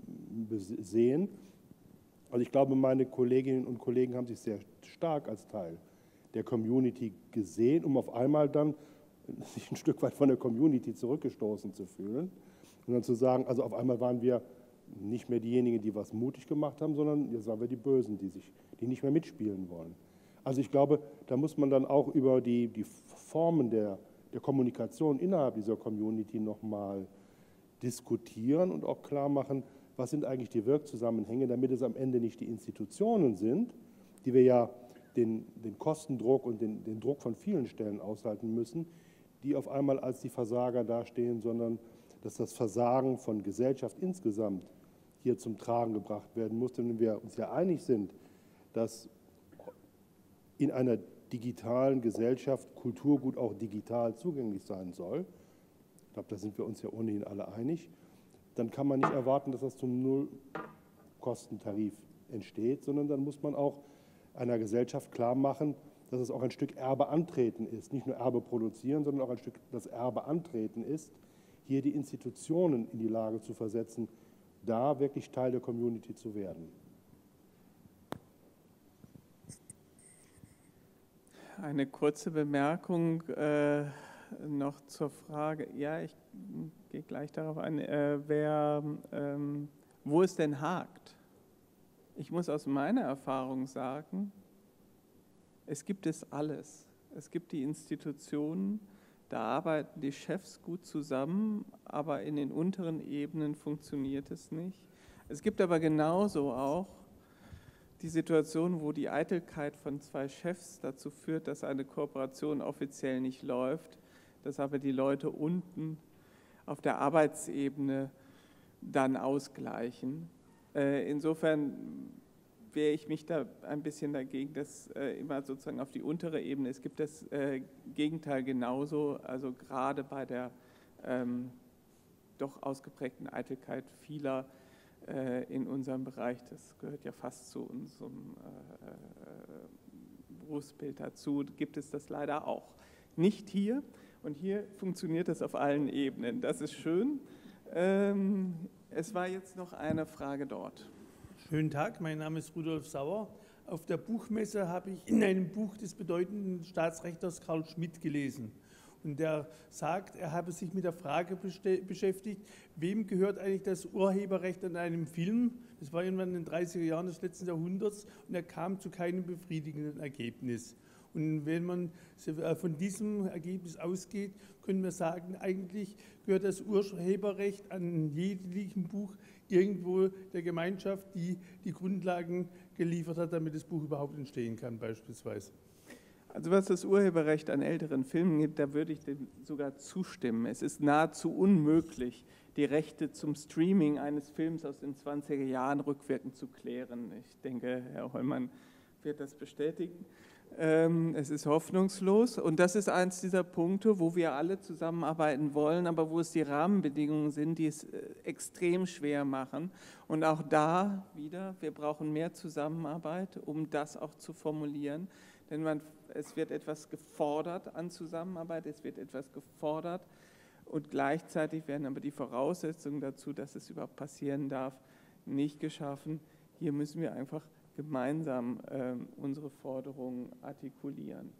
sehen. Also ich glaube, meine Kolleginnen und Kollegen haben sich sehr stark als Teil der Community gesehen, um auf einmal dann sich ein Stück weit von der Community zurückgestoßen zu fühlen und dann zu sagen, also auf einmal waren wir nicht mehr diejenigen, die was mutig gemacht haben, sondern jetzt waren wir die Bösen, die nicht mehr mitspielen wollen. Also ich glaube, da muss man dann auch über die Formen der Kommunikation innerhalb dieser Community nochmal diskutieren und auch klar machen, was sind eigentlich die Wirkzusammenhänge, damit es am Ende nicht die Institutionen sind, die wir ja den Kostendruck und den Druck von vielen Stellen aushalten müssen, die auf einmal als die Versager dastehen, sondern dass das Versagen von Gesellschaft insgesamt hier zum Tragen gebracht werden muss. Denn wenn wir uns ja einig sind, dass in einer digitalen Gesellschaft Kulturgut auch digital zugänglich sein soll, ich glaube, da sind wir uns ja ohnehin alle einig, dann kann man nicht erwarten, dass das zum Nullkostentarif entsteht, sondern dann muss man auch einer Gesellschaft klar machen, dass es auch ein Stück Erbe antreten ist. Nicht nur Erbe produzieren, sondern auch ein Stück das Erbe antreten ist, hier die Institutionen in die Lage zu versetzen, da wirklich Teil der Community zu werden. Eine kurze Bemerkung noch zur Frage, ja, ich gehe gleich darauf ein, wo es denn hakt. Ich muss aus meiner Erfahrung sagen, es gibt es alles. Es gibt die Institutionen, da arbeiten die Chefs gut zusammen, aber in den unteren Ebenen funktioniert es nicht. Es gibt aber genauso auch die Situation, wo die Eitelkeit von zwei Chefs dazu führt, dass eine Kooperation offiziell nicht läuft, dass aber die Leute unten auf der Arbeitsebene dann ausgleichen. Insofern wehre ich mich da ein bisschen dagegen, dass immer sozusagen auf die untere Ebene, es gibt das Gegenteil genauso, also gerade bei der doch ausgeprägten Eitelkeit vieler in unserem Bereich, das gehört ja fast zu unserem Berufsbild dazu, gibt es das leider auch. Nicht hier, und hier funktioniert das auf allen Ebenen, das ist schön. Es war jetzt noch eine Frage dort. Schönen Tag, mein Name ist Rudolf Sauer. Auf der Buchmesse habe ich in einem Buch des bedeutenden Staatsrechters Karl Schmidt gelesen. Und der sagt, er habe sich mit der Frage beschäftigt, wem gehört eigentlich das Urheberrecht an einem Film? Das war irgendwann in den 30er Jahren des letzten Jahrhunderts und er kam zu keinem befriedigenden Ergebnis. Und wenn man von diesem Ergebnis ausgeht, können wir sagen, eigentlich gehört das Urheberrecht an jedem Buch irgendwo der Gemeinschaft, die die Grundlagen geliefert hat, damit das Buch überhaupt entstehen kann beispielsweise. Also was das Urheberrecht an älteren Filmen gibt, da würde ich dem sogar zustimmen. Es ist nahezu unmöglich, die Rechte zum Streaming eines Films aus den 20er Jahren rückwirkend zu klären. Ich denke, Herr Hollmann wird das bestätigen. Es ist hoffnungslos und das ist eins dieser Punkte, wo wir alle zusammenarbeiten wollen, aber wo es die Rahmenbedingungen sind, die es extrem schwer machen. Und auch da wieder, wir brauchen mehr Zusammenarbeit, um das auch zu formulieren. Denn es wird etwas gefordert an Zusammenarbeit, es wird etwas gefordert und gleichzeitig werden aber die Voraussetzungen dazu, dass es überhaupt passieren darf, nicht geschaffen. Hier müssen wir einfach gemeinsam unsere Forderungen artikulieren.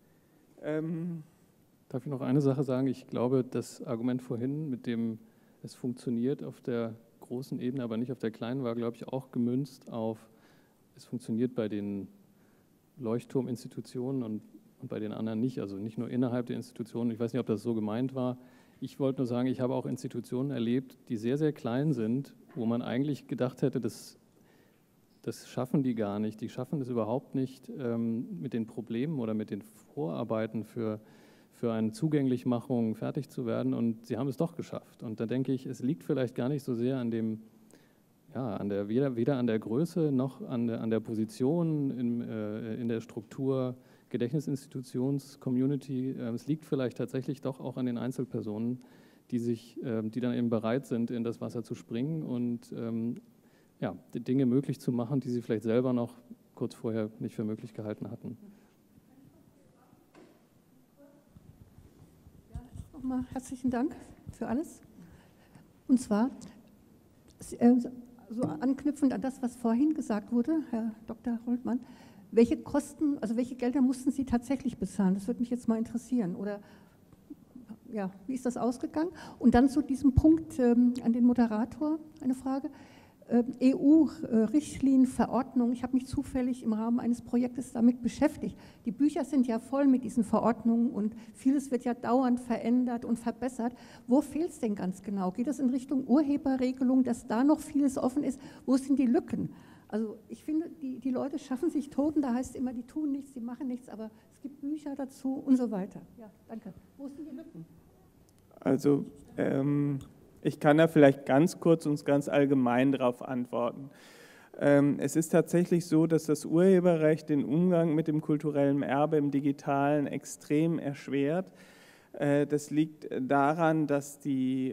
Darf ich noch eine Sache sagen? Ich glaube, das Argument vorhin, mit dem es funktioniert auf der großen Ebene, aber nicht auf der kleinen, war, glaube ich, auch gemünzt auf, es funktioniert bei den Leuchtturminstitutionen und bei den anderen nicht, also nicht nur innerhalb der Institutionen. Ich weiß nicht, ob das so gemeint war. Ich wollte nur sagen, ich habe auch Institutionen erlebt, die sehr, sehr klein sind, wo man eigentlich gedacht hätte, das schaffen die gar nicht. Die schaffen es überhaupt nicht mit den Problemen oder mit den Vorarbeiten für eine Zugänglichmachung fertig zu werden und sie haben es doch geschafft. Und da denke ich, es liegt vielleicht gar nicht so sehr an dem, ja, weder an der Größe noch an der Position in der Struktur Gedächtnisinstitutions-Community. Es liegt vielleicht tatsächlich doch auch an den Einzelpersonen, die dann eben bereit sind, in das Wasser zu springen und ja, die Dinge möglich zu machen, die sie vielleicht selber noch kurz vorher nicht für möglich gehalten hatten. Ja, nochmal herzlichen Dank für alles. Und zwar, so anknüpfend an das, was vorhin gesagt wurde, Herr Dr. Holtmann, welche Kosten, also welche Gelder mussten Sie tatsächlich bezahlen? Das würde mich jetzt mal interessieren. Oder ja, wie ist das ausgegangen? Und dann zu diesem Punkt an den Moderator eine Frage. EU-Richtlinien, Verordnungen. Ich habe mich zufällig im Rahmen eines Projektes damit beschäftigt. Die Bücher sind ja voll mit diesen Verordnungen und vieles wird ja dauernd verändert und verbessert. Wo fehlt es denn ganz genau? Geht es in Richtung Urheberregelung, dass da noch vieles offen ist? Wo sind die Lücken? Also ich finde, die Leute schaffen sich Toten, da heißt es immer, die tun nichts, die machen nichts, aber es gibt Bücher dazu und so weiter. Ja, danke. Wo sind die Lücken? Also ich kann da vielleicht ganz kurz und ganz allgemein darauf antworten. Es ist tatsächlich so, dass das Urheberrecht den Umgang mit dem kulturellen Erbe im Digitalen extrem erschwert. Das liegt daran, dass die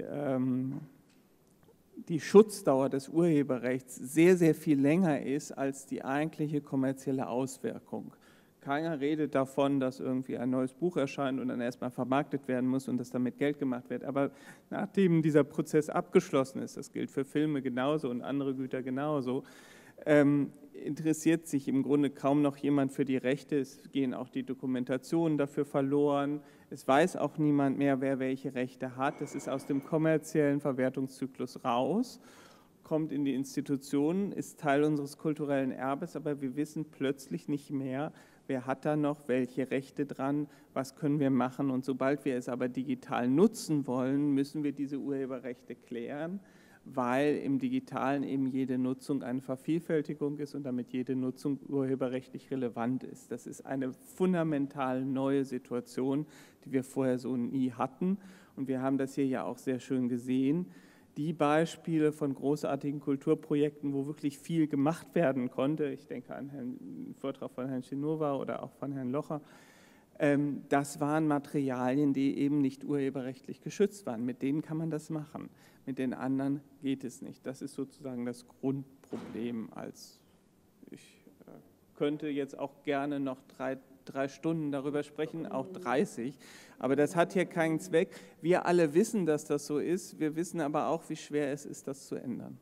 Schutzdauer des Urheberrechts sehr, sehr viel länger ist als die eigentliche kommerzielle Auswirkung. Keiner redet davon, dass irgendwie ein neues Buch erscheint und dann erstmal vermarktet werden muss und dass damit Geld gemacht wird. Aber nachdem dieser Prozess abgeschlossen ist, das gilt für Filme genauso und andere Güter genauso, interessiert sich im Grunde kaum noch jemand für die Rechte. Es gehen auch die Dokumentationen dafür verloren. Es weiß auch niemand mehr, wer welche Rechte hat. Es ist aus dem kommerziellen Verwertungszyklus raus, kommt in die Institutionen, ist Teil unseres kulturellen Erbes, aber wir wissen plötzlich nicht mehr, wer hat da noch welche Rechte dran, was können wir machen. Und sobald wir es aber digital nutzen wollen, müssen wir diese Urheberrechte klären, weil im Digitalen eben jede Nutzung eine Vervielfältigung ist und damit jede Nutzung urheberrechtlich relevant ist. Das ist eine fundamental neue Situation, die wir vorher so nie hatten. Und wir haben das hier ja auch sehr schön gesehen. die Beispiele von großartigen Kulturprojekten, wo wirklich viel gemacht werden konnte, ich denke an den Vortrag von Herrn Schinova oder auch von Herrn Locher, das waren Materialien, die eben nicht urheberrechtlich geschützt waren. Mit denen kann man das machen, mit den anderen geht es nicht. Das ist sozusagen das Grundproblem. Ich könnte jetzt auch gerne noch drei Stunden darüber sprechen, auch 30, aber das hat hier keinen Zweck. Wir alle wissen, dass das so ist, wir wissen aber auch, wie schwer es ist, das zu ändern.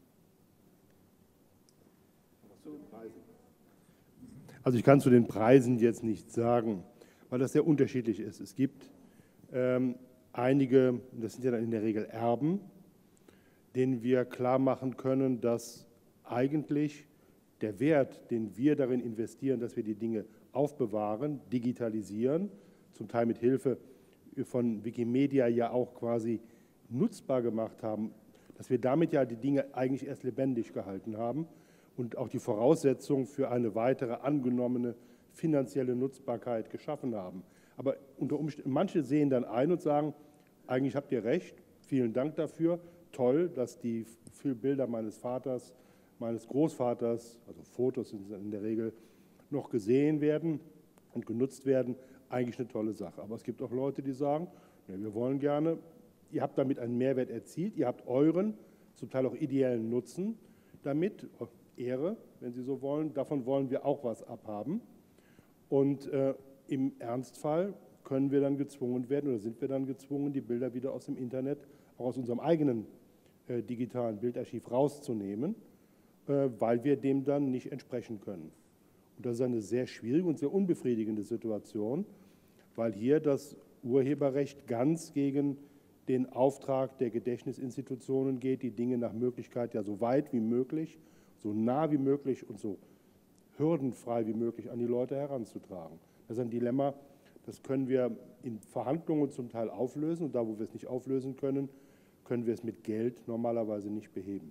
Also ich kann zu den Preisen jetzt nichts sagen, weil das sehr unterschiedlich ist. Es gibt einige, das sind ja dann in der Regel Erben, denen wir klar machen können, dass eigentlich der Wert, den wir darin investieren, dass wir die Dinge aufbewahren, digitalisieren, zum Teil mit Hilfe von Wikimedia ja auch quasi nutzbar gemacht haben, dass wir damit ja die Dinge eigentlich erst lebendig gehalten haben und auch die Voraussetzung für eine weitere angenommene finanzielle Nutzbarkeit geschaffen haben. Aber unter Umständen, manche sehen dann ein und sagen, eigentlich habt ihr recht, vielen Dank dafür, toll, dass die Bilder meines Vaters, meines Großvaters, also Fotos sind in der Regel, noch gesehen werden und genutzt werden, eigentlich eine tolle Sache. Aber es gibt auch Leute, die sagen, ja, wir wollen gerne, ihr habt damit einen Mehrwert erzielt, ihr habt euren, zum Teil auch ideellen Nutzen damit, Ehre, wenn Sie so wollen, davon wollen wir auch was abhaben. Und im Ernstfall können wir dann gezwungen werden oder sind wir dann gezwungen, die Bilder wieder aus dem Internet, auch aus unserem eigenen digitalen Bildarchiv rauszunehmen, weil wir dem dann nicht entsprechen können. Und das ist eine sehr schwierige und sehr unbefriedigende Situation, weil hier das Urheberrecht ganz gegen den Auftrag der Gedächtnisinstitutionen geht, die Dinge nach Möglichkeit ja so weit wie möglich, so nah wie möglich und so hürdenfrei wie möglich an die Leute heranzutragen. Das ist ein Dilemma, das können wir in Verhandlungen zum Teil auflösen und da, wo wir es nicht auflösen können, können wir es mit Geld normalerweise nicht beheben.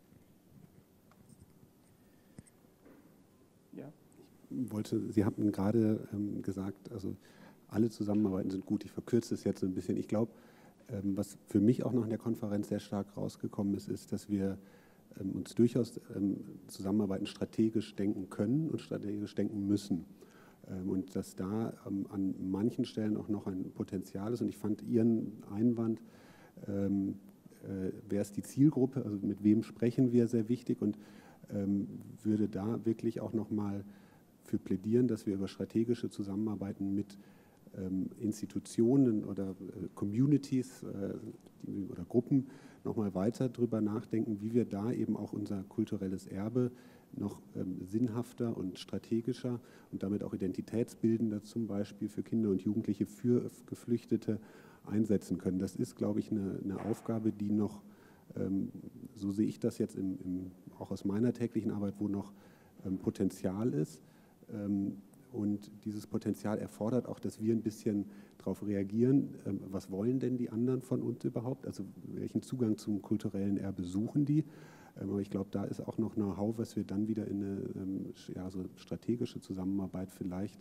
Ja. Sie hatten gerade gesagt, also alle Zusammenarbeiten sind gut. Ich verkürze es jetzt ein bisschen. Ich glaube, was für mich auch noch in der Konferenz sehr stark rausgekommen ist, ist, dass wir uns durchaus Zusammenarbeiten strategisch denken können und strategisch denken müssen. Und dass da an manchen Stellen auch noch ein Potenzial ist. Und ich fand Ihren Einwand, wer ist die Zielgruppe, also mit wem sprechen wir, sehr wichtig und würde da wirklich auch nochmal für plädieren, dass wir über strategische Zusammenarbeiten mit Institutionen oder Communities oder Gruppen nochmal weiter darüber nachdenken, wie wir da eben auch unser kulturelles Erbe noch sinnhafter und strategischer und damit auch identitätsbildender zum Beispiel für Kinder und Jugendliche, für Geflüchtete einsetzen können. Das ist, glaube ich, eine Aufgabe, die noch, so sehe ich das jetzt auch aus meiner täglichen Arbeit, wo noch Potenzial ist. Und dieses Potenzial erfordert auch, dass wir ein bisschen darauf reagieren, was wollen denn die anderen von uns überhaupt? Also welchen Zugang zum kulturellen Erbe suchen die? Aber ich glaube, da ist auch noch Know-how, was wir dann wieder in eine so strategische Zusammenarbeit vielleicht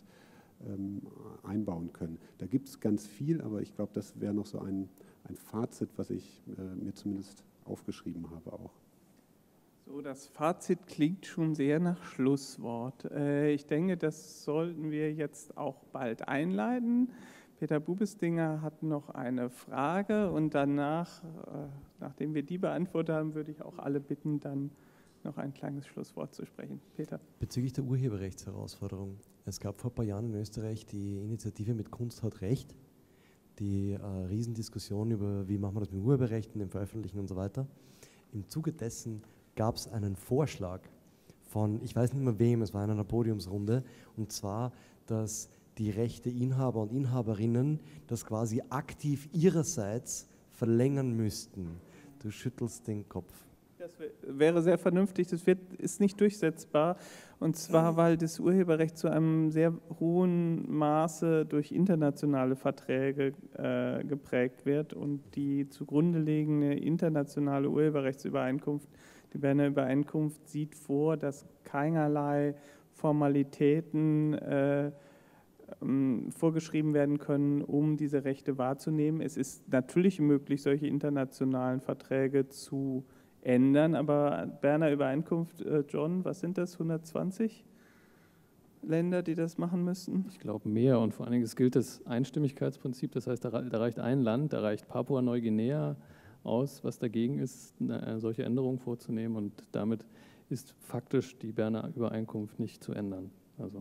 einbauen können. Da gibt es ganz viel, aber ich glaube, das wäre noch so ein Fazit, was ich mir zumindest aufgeschrieben habe auch. So, das Fazit klingt schon sehr nach Schlusswort. Ich denke, das sollten wir jetzt auch bald einleiten. Peter Bubestinger hat noch eine Frage und danach, nachdem wir die beantwortet haben, würde ich auch alle bitten, dann noch ein kleines Schlusswort zu sprechen. Peter. Bezüglich der Urheberrechtsherausforderung. Es gab vor ein paar Jahren in Österreich die Initiative mit Kunst hat Recht, die Riesendiskussion über, wie machen wir das mit Urheberrechten, dem Veröffentlichen und so weiter. Im Zuge dessen gab es einen Vorschlag von, ich weiß nicht mehr wem, es war in einer Podiumsrunde, und zwar, dass die Rechteinhaber und Inhaberinnen das quasi aktiv ihrerseits verlängern müssten. Du schüttelst den Kopf. Das wäre sehr vernünftig, das ist nicht durchsetzbar, und zwar, weil das Urheberrecht zu einem sehr hohen Maße durch internationale Verträge geprägt wird und die zugrunde liegende internationale Urheberrechtsübereinkunft, die Berner Übereinkunft, sieht vor, dass keinerlei Formalitäten vorgeschrieben werden können, um diese Rechte wahrzunehmen. Es ist natürlich möglich, solche internationalen Verträge zu ändern, aber Berner Übereinkunft, John, was sind das, 120 Länder, die das machen müssen? Ich glaube mehr, und vor allen Dingen es gilt das Einstimmigkeitsprinzip, das heißt, da reicht ein Land, da reicht Papua-Neuguinea aus, was dagegen ist, eine solche Änderung vorzunehmen, und damit ist faktisch die Berner Übereinkunft nicht zu ändern. Also.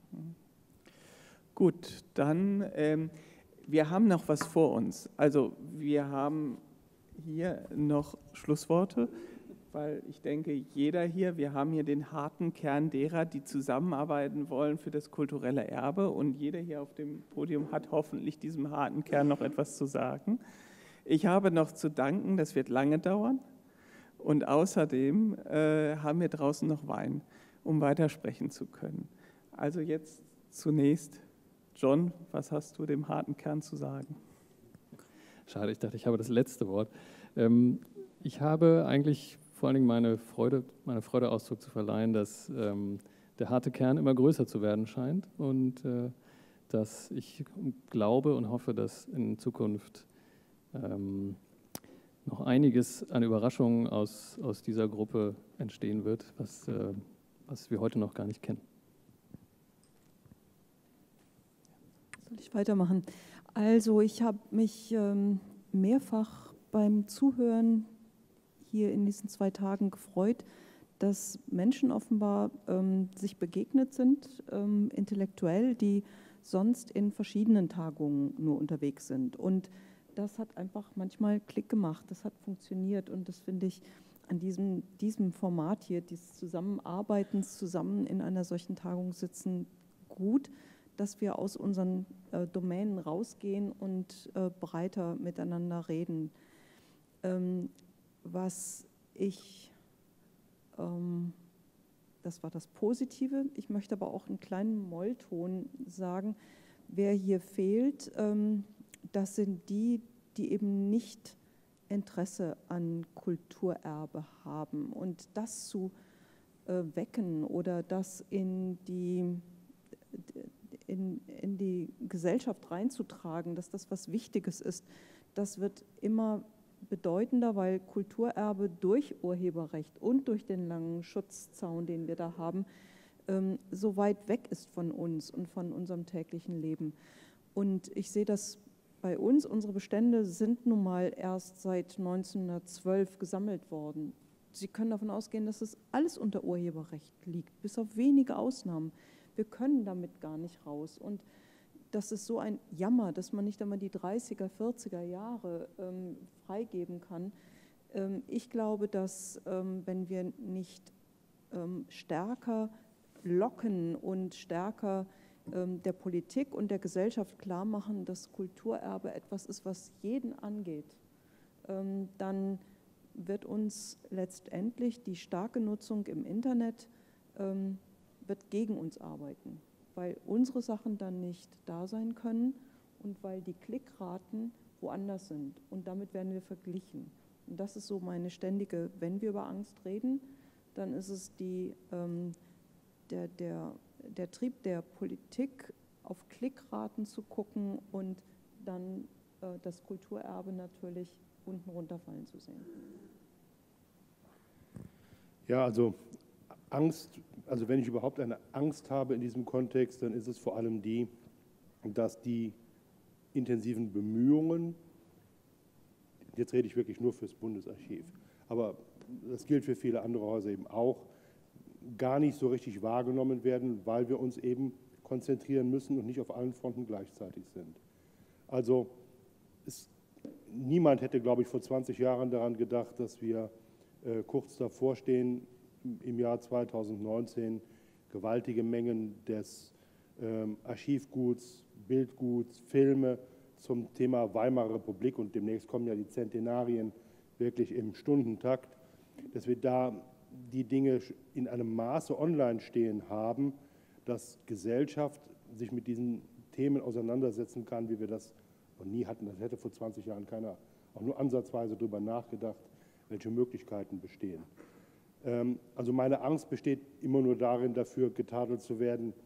Gut, dann, wir haben noch was vor uns. Also wir haben hier noch Schlussworte, weil ich denke, jeder hier, wir haben hier den harten Kern derer, die zusammenarbeiten wollen für das kulturelle Erbe, und jeder hier auf dem Podium hat hoffentlich diesem harten Kern noch etwas zu sagen. Ich habe noch zu danken, das wird lange dauern, und außerdem haben wir draußen noch Wein, um weitersprechen zu können. Also jetzt zunächst, John, was hast du dem harten Kern zu sagen? Schade, ich dachte, ich habe das letzte Wort. Ich habe eigentlich vor allen Dingen meine Freude Ausdruck zu verleihen, dass der harte Kern immer größer zu werden scheint, und dass ich glaube und hoffe, dass in Zukunft noch einiges an Überraschungen aus dieser Gruppe entstehen wird, was wir heute noch gar nicht kennen. Soll ich weitermachen? Also ich habe mich mehrfach beim Zuhören hier in diesen 2 Tagen gefreut, dass Menschen offenbar sich begegnet sind, intellektuell, die sonst in verschiedenen Tagungen nur unterwegs sind. Und das hat einfach manchmal Klick gemacht, das hat funktioniert, und das finde ich an diesem Format hier, dieses Zusammenarbeitens, zusammen in einer solchen Tagung sitzen, gut, dass wir aus unseren Domänen rausgehen und breiter miteinander reden. Das war das Positive. Ich möchte aber auch einen kleinen Mollton sagen, wer hier fehlt, das sind die eben nicht Interesse an Kulturerbe haben, und das zu wecken oder das in die Gesellschaft reinzutragen, dass das was Wichtiges ist, das wird immer bedeutender, weil Kulturerbe durch Urheberrecht und durch den langen Schutzzaun, den wir da haben, so weit weg ist von uns und von unserem täglichen Leben. Und ich sehe das bei uns, unsere Bestände sind nun mal erst seit 1912 gesammelt worden. Sie können davon ausgehen, dass es alles unter Urheberrecht liegt, bis auf wenige Ausnahmen. Wir können damit gar nicht raus. Und das ist so ein Jammer, dass man nicht einmal die 30er, 40er Jahre freigeben kann. Ich glaube, dass wenn wir nicht stärker locken und stärker der Politik und der Gesellschaft klar machen, dass Kulturerbe etwas ist, was jeden angeht, dann wird uns letztendlich die starke Nutzung im Internet wird gegen uns arbeiten, weil unsere Sachen dann nicht da sein können und weil die Klickraten woanders sind, und damit werden wir verglichen. Und das ist so meine ständige, wenn wir über Angst reden, dann ist es der Trieb der Politik, auf Klickraten zu gucken und dann das Kulturerbe natürlich unten runterfallen zu sehen. Ja, also Angst, also wenn ich überhaupt eine Angst habe in diesem Kontext, dann ist es vor allem die, dass die intensiven Bemühungen, jetzt rede ich wirklich nur fürs Bundesarchiv, aber das gilt für viele andere Häuser eben auch, gar nicht so richtig wahrgenommen werden, weil wir uns eben konzentrieren müssen und nicht auf allen Fronten gleichzeitig sind. Also niemand hätte, glaube ich, vor 20 Jahren daran gedacht, dass wir kurz davor stehen, im Jahr 2019 gewaltige Mengen des Archivguts, Bildguts, Filme zum Thema Weimarer Republik, und demnächst kommen ja die Zentenarien wirklich im Stundentakt, dass wir da die Dinge in einem Maße online stehen haben, dass Gesellschaft sich mit diesen Themen auseinandersetzen kann, wie wir das noch nie hatten. Das hätte vor 20 Jahren keiner auch nur ansatzweise darüber nachgedacht, welche Möglichkeiten bestehen. Also meine Angst besteht immer nur darin, dafür getadelt zu werden,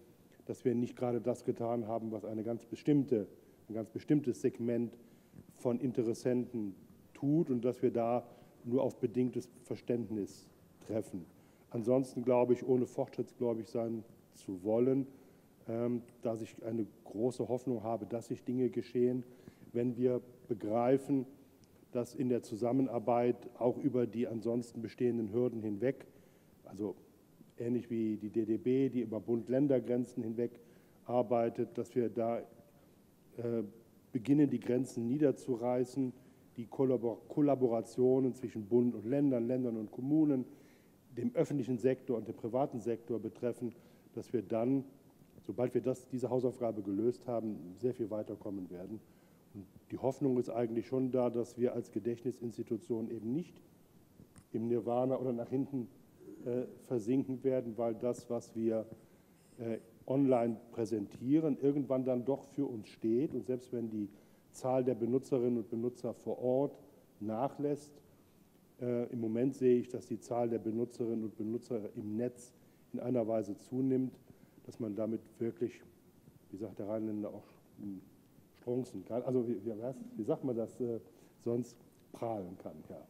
dass wir nicht gerade das getan haben, was ein ganz bestimmtes Segment von Interessenten tut und dass wir da nur auf bedingtes Verständnis treffen. Ansonsten glaube ich, ohne fortschrittsgläubig sein zu wollen, dass ich eine große Hoffnung habe, dass sich Dinge geschehen, wenn wir begreifen, dass in der Zusammenarbeit auch über die ansonsten bestehenden Hürden hinweg, also ähnlich wie die DDB, die über Bund-Länder-Grenzen hinweg arbeitet, dass wir da beginnen, die Grenzen niederzureißen, die Kollaborationen zwischen Bund und Ländern und Kommunen, dem öffentlichen Sektor und dem privaten Sektor betreffen, dass wir dann, sobald wir diese Hausaufgabe gelöst haben, sehr viel weiterkommen werden. Und die Hoffnung ist eigentlich schon da, dass wir als Gedächtnisinstitution eben nicht im Nirvana oder nach hinten versinken werden, weil das, was wir online präsentieren, irgendwann dann doch für uns steht. Und selbst wenn die Zahl der Benutzerinnen und Benutzer vor Ort nachlässt, im Moment sehe ich, dass die Zahl der Benutzerinnen und Benutzer im Netz in einer Weise zunimmt, dass man damit wirklich, wie sagt der Rheinländer, auch strunzen kann. Also wie sagt man das sonst, prahlen kann. Ja.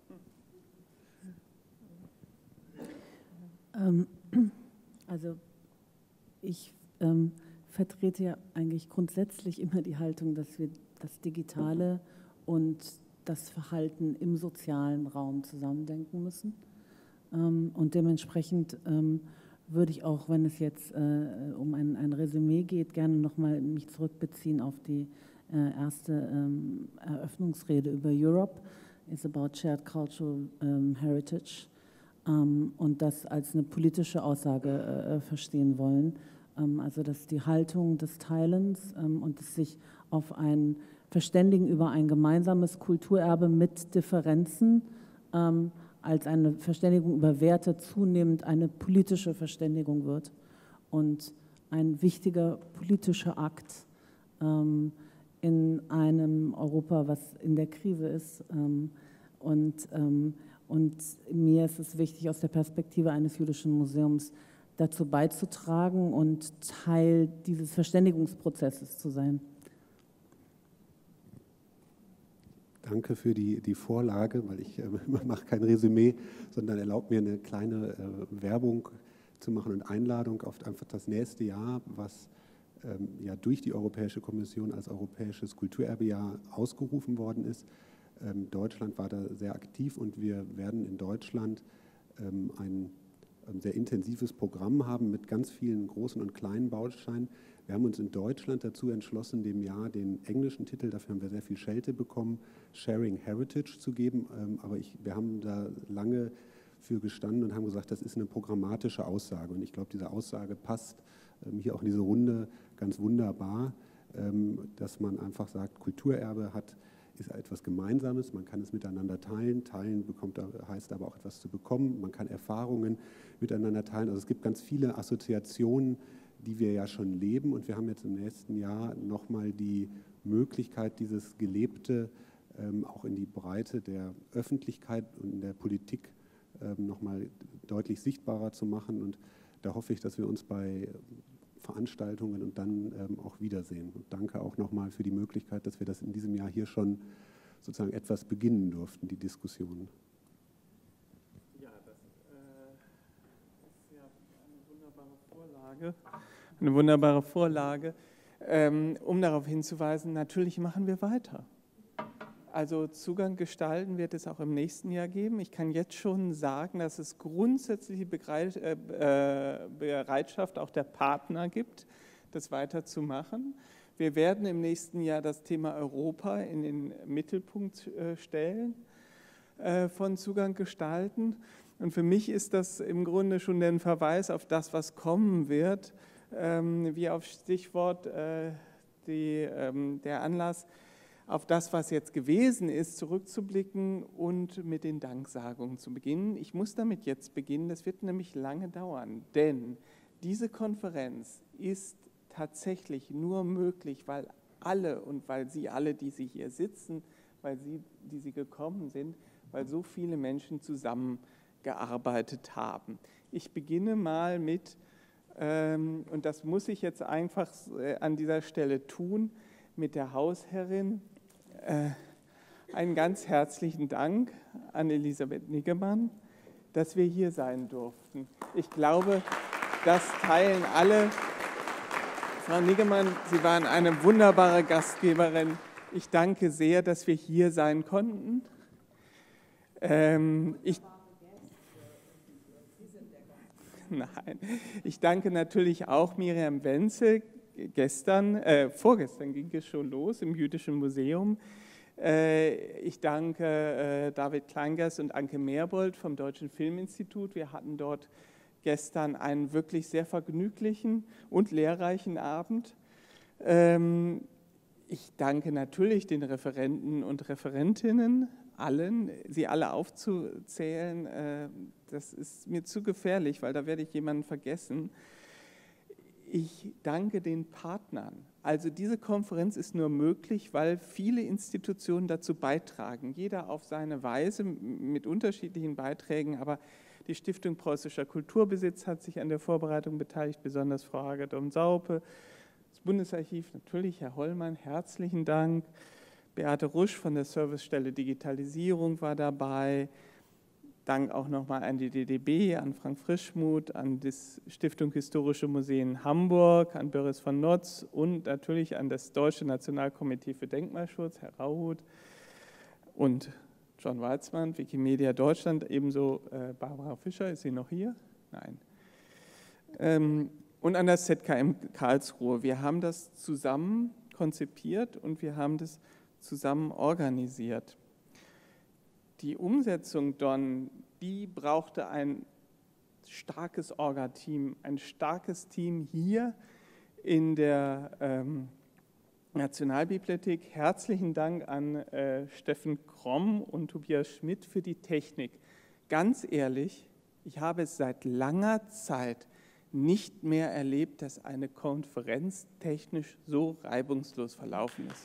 Also ich vertrete ja eigentlich grundsätzlich immer die Haltung, dass wir das Digitale und das Verhalten im sozialen Raum zusammendenken müssen. Und dementsprechend würde ich auch, wenn es jetzt um ein Resümee geht, gerne nochmal mich zurückbeziehen auf die erste Eröffnungsrede über Europe. It's about shared cultural heritage. Und das als eine politische Aussage verstehen wollen. Also dass die Haltung des Teilens und des sich auf ein Verständigen über ein gemeinsames Kulturerbe mit Differenzen als eine Verständigung über Werte zunehmend eine politische Verständigung wird und ein wichtiger politischer Akt in einem Europa, was in der Krise ist. Und mir ist es wichtig, aus der Perspektive eines jüdischen Museums dazu beizutragen und Teil dieses Verständigungsprozesses zu sein. Danke für die Vorlage, weil ich mache kein Resümee, sondern erlaubt mir eine kleine Werbung zu machen und Einladung auf einfach das nächste Jahr, was ja durch die Europäische Kommission als Europäisches Kulturerbejahr ausgerufen worden ist. Deutschland war da sehr aktiv und wir werden in Deutschland ein sehr intensives Programm haben mit ganz vielen großen und kleinen Bausteinen. Wir haben uns in Deutschland dazu entschlossen, dem Jahr den englischen Titel, dafür haben wir sehr viel Schelte bekommen, Sharing Heritage zu geben. Aber wir haben da lange für gestanden und haben gesagt, das ist eine programmatische Aussage. Und ich glaube, diese Aussage passt hier auch in diese Runde ganz wunderbar, dass man einfach sagt, Kulturerbe ist etwas Gemeinsames, man kann es miteinander teilen. Teilen heißt aber auch etwas zu bekommen, man kann Erfahrungen miteinander teilen. Also es gibt ganz viele Assoziationen, die wir ja schon leben und wir haben jetzt im nächsten Jahr nochmal die Möglichkeit, dieses Gelebte auch in die Breite der Öffentlichkeit und in der Politik nochmal deutlich sichtbarer zu machen und da hoffe ich, dass wir uns bei Veranstaltungen und dann auch wiedersehen. Und danke auch nochmal für die Möglichkeit, dass wir das in diesem Jahr hier schon sozusagen etwas beginnen durften, die Diskussion. Ja, das ist ja eine wunderbare Vorlage, um darauf hinzuweisen, natürlich machen wir weiter. Also Zugang gestalten wird es auch im nächsten Jahr geben. Ich kann jetzt schon sagen, dass es grundsätzliche Bereitschaft auch der Partner gibt, das weiterzumachen. Wir werden im nächsten Jahr das Thema Europa in den Mittelpunkt stellen von Zugang gestalten. Und für mich ist das im Grunde schon ein Verweis auf das, was kommen wird, wie auf Stichwort der Anlass, auf das, was jetzt gewesen ist, zurückzublicken und mit den Danksagungen zu beginnen. Ich muss damit jetzt beginnen, das wird nämlich lange dauern, denn diese Konferenz ist tatsächlich nur möglich, weil alle und weil Sie alle, die Sie hier sitzen, die Sie gekommen sind, weil so viele Menschen zusammengearbeitet haben. Ich beginne mal mit und das muss ich jetzt einfach an dieser Stelle tun, mit der Hausherrin. Einen ganz herzlichen Dank an Elisabeth Niggemann, dass wir hier sein durften. Ich glaube, das teilen alle. Frau Niggemann, Sie waren eine wunderbare Gastgeberin. Ich danke sehr, dass wir hier sein konnten. Ich danke natürlich auch Miriam Wenzel. Vorgestern ging es schon los im Jüdischen Museum. Ich danke David Kleingers und Anke Merbold vom Deutschen Filminstitut. Wir hatten dort gestern einen wirklich sehr vergnüglichen und lehrreichen Abend. Ich danke natürlich den Referenten und Referentinnen, allen. Sie alle aufzuzählen, das ist mir zu gefährlich, weil da werde ich jemanden vergessen. Ich danke den Partnern. Also diese Konferenz ist nur möglich, weil viele Institutionen dazu beitragen, jeder auf seine Weise mit unterschiedlichen Beiträgen, aber die Stiftung Preußischer Kulturbesitz hat sich an der Vorbereitung beteiligt, besonders Frau Hagedorn-Saupe, das Bundesarchiv, natürlich Herr Hollmann, herzlichen Dank, Beate Rusch von der Servicestelle Digitalisierung war dabei, Dank auch nochmal an die DDB, an Frank Frischmuth, an die Stiftung Historische Museen Hamburg, an Boris von Notz und natürlich an das Deutsche Nationalkomitee für Denkmalschutz, Herr Rauhut und John Weizmann, Wikimedia Deutschland, ebenso Barbara Fischer, ist sie noch hier? Nein. Und an das ZKM Karlsruhe. Wir haben das zusammen konzipiert und wir haben das zusammen organisiert. Die Umsetzung dann, die brauchte ein starkes Orga-Team, ein starkes Team hier in der Nationalbibliothek. Herzlichen Dank an Steffen Kromm und Tobias Schmidt für die Technik. Ganz ehrlich, ich habe es seit langer Zeit nicht mehr erlebt, dass eine Konferenz technisch so reibungslos verlaufen ist.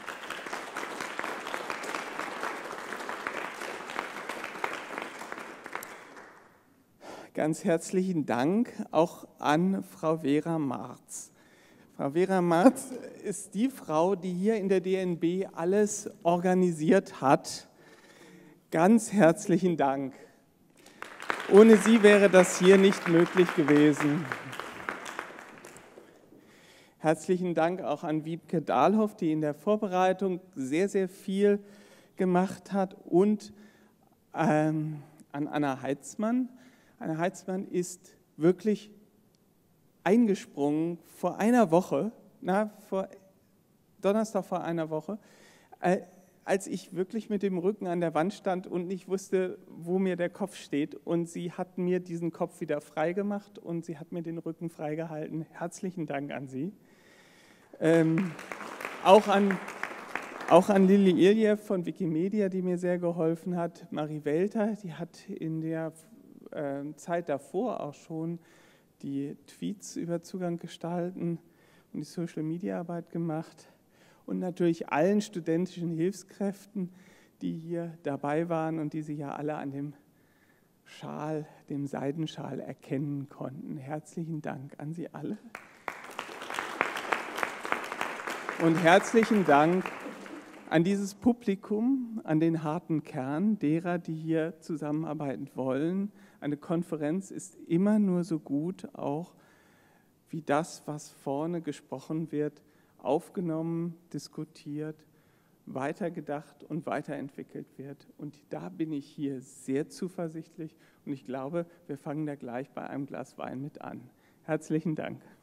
Ganz herzlichen Dank auch an Frau Vera Marz. Frau Vera Marz ist die Frau, die hier in der DNB alles organisiert hat. Ganz herzlichen Dank. Ohne sie wäre das hier nicht möglich gewesen. Herzlichen Dank auch an Wiebke Dahlhoff, die in der Vorbereitung sehr, sehr viel gemacht hat, und an Anna Heitzmann. Anna Heitzmann ist wirklich eingesprungen vor einer Woche, vor Donnerstag vor einer Woche, als ich wirklich mit dem Rücken an der Wand stand und nicht wusste, wo mir der Kopf steht. Und sie hat mir diesen Kopf wieder frei gemacht und sie hat mir den Rücken freigehalten. Herzlichen Dank an Sie. Auch an Lilly Iljew von Wikimedia, die mir sehr geholfen hat. Marie Welter, die hat in der Zeit davor auch schon die Tweets über Zugang gestalten und die Social-Media-Arbeit gemacht. Und natürlich allen studentischen Hilfskräften, die hier dabei waren und die Sie ja alle an dem Schal, dem Seidenschal erkennen konnten. Herzlichen Dank an Sie alle. Und herzlichen Dank an dieses Publikum, an den harten Kern derer, die hier zusammenarbeiten wollen. Eine Konferenz ist immer nur so gut, auch wie das, was vorne gesprochen wird, aufgenommen, diskutiert, weitergedacht und weiterentwickelt wird. Und da bin ich hier sehr zuversichtlich und ich glaube, wir fangen da gleich bei einem Glas Wein mit an. Herzlichen Dank.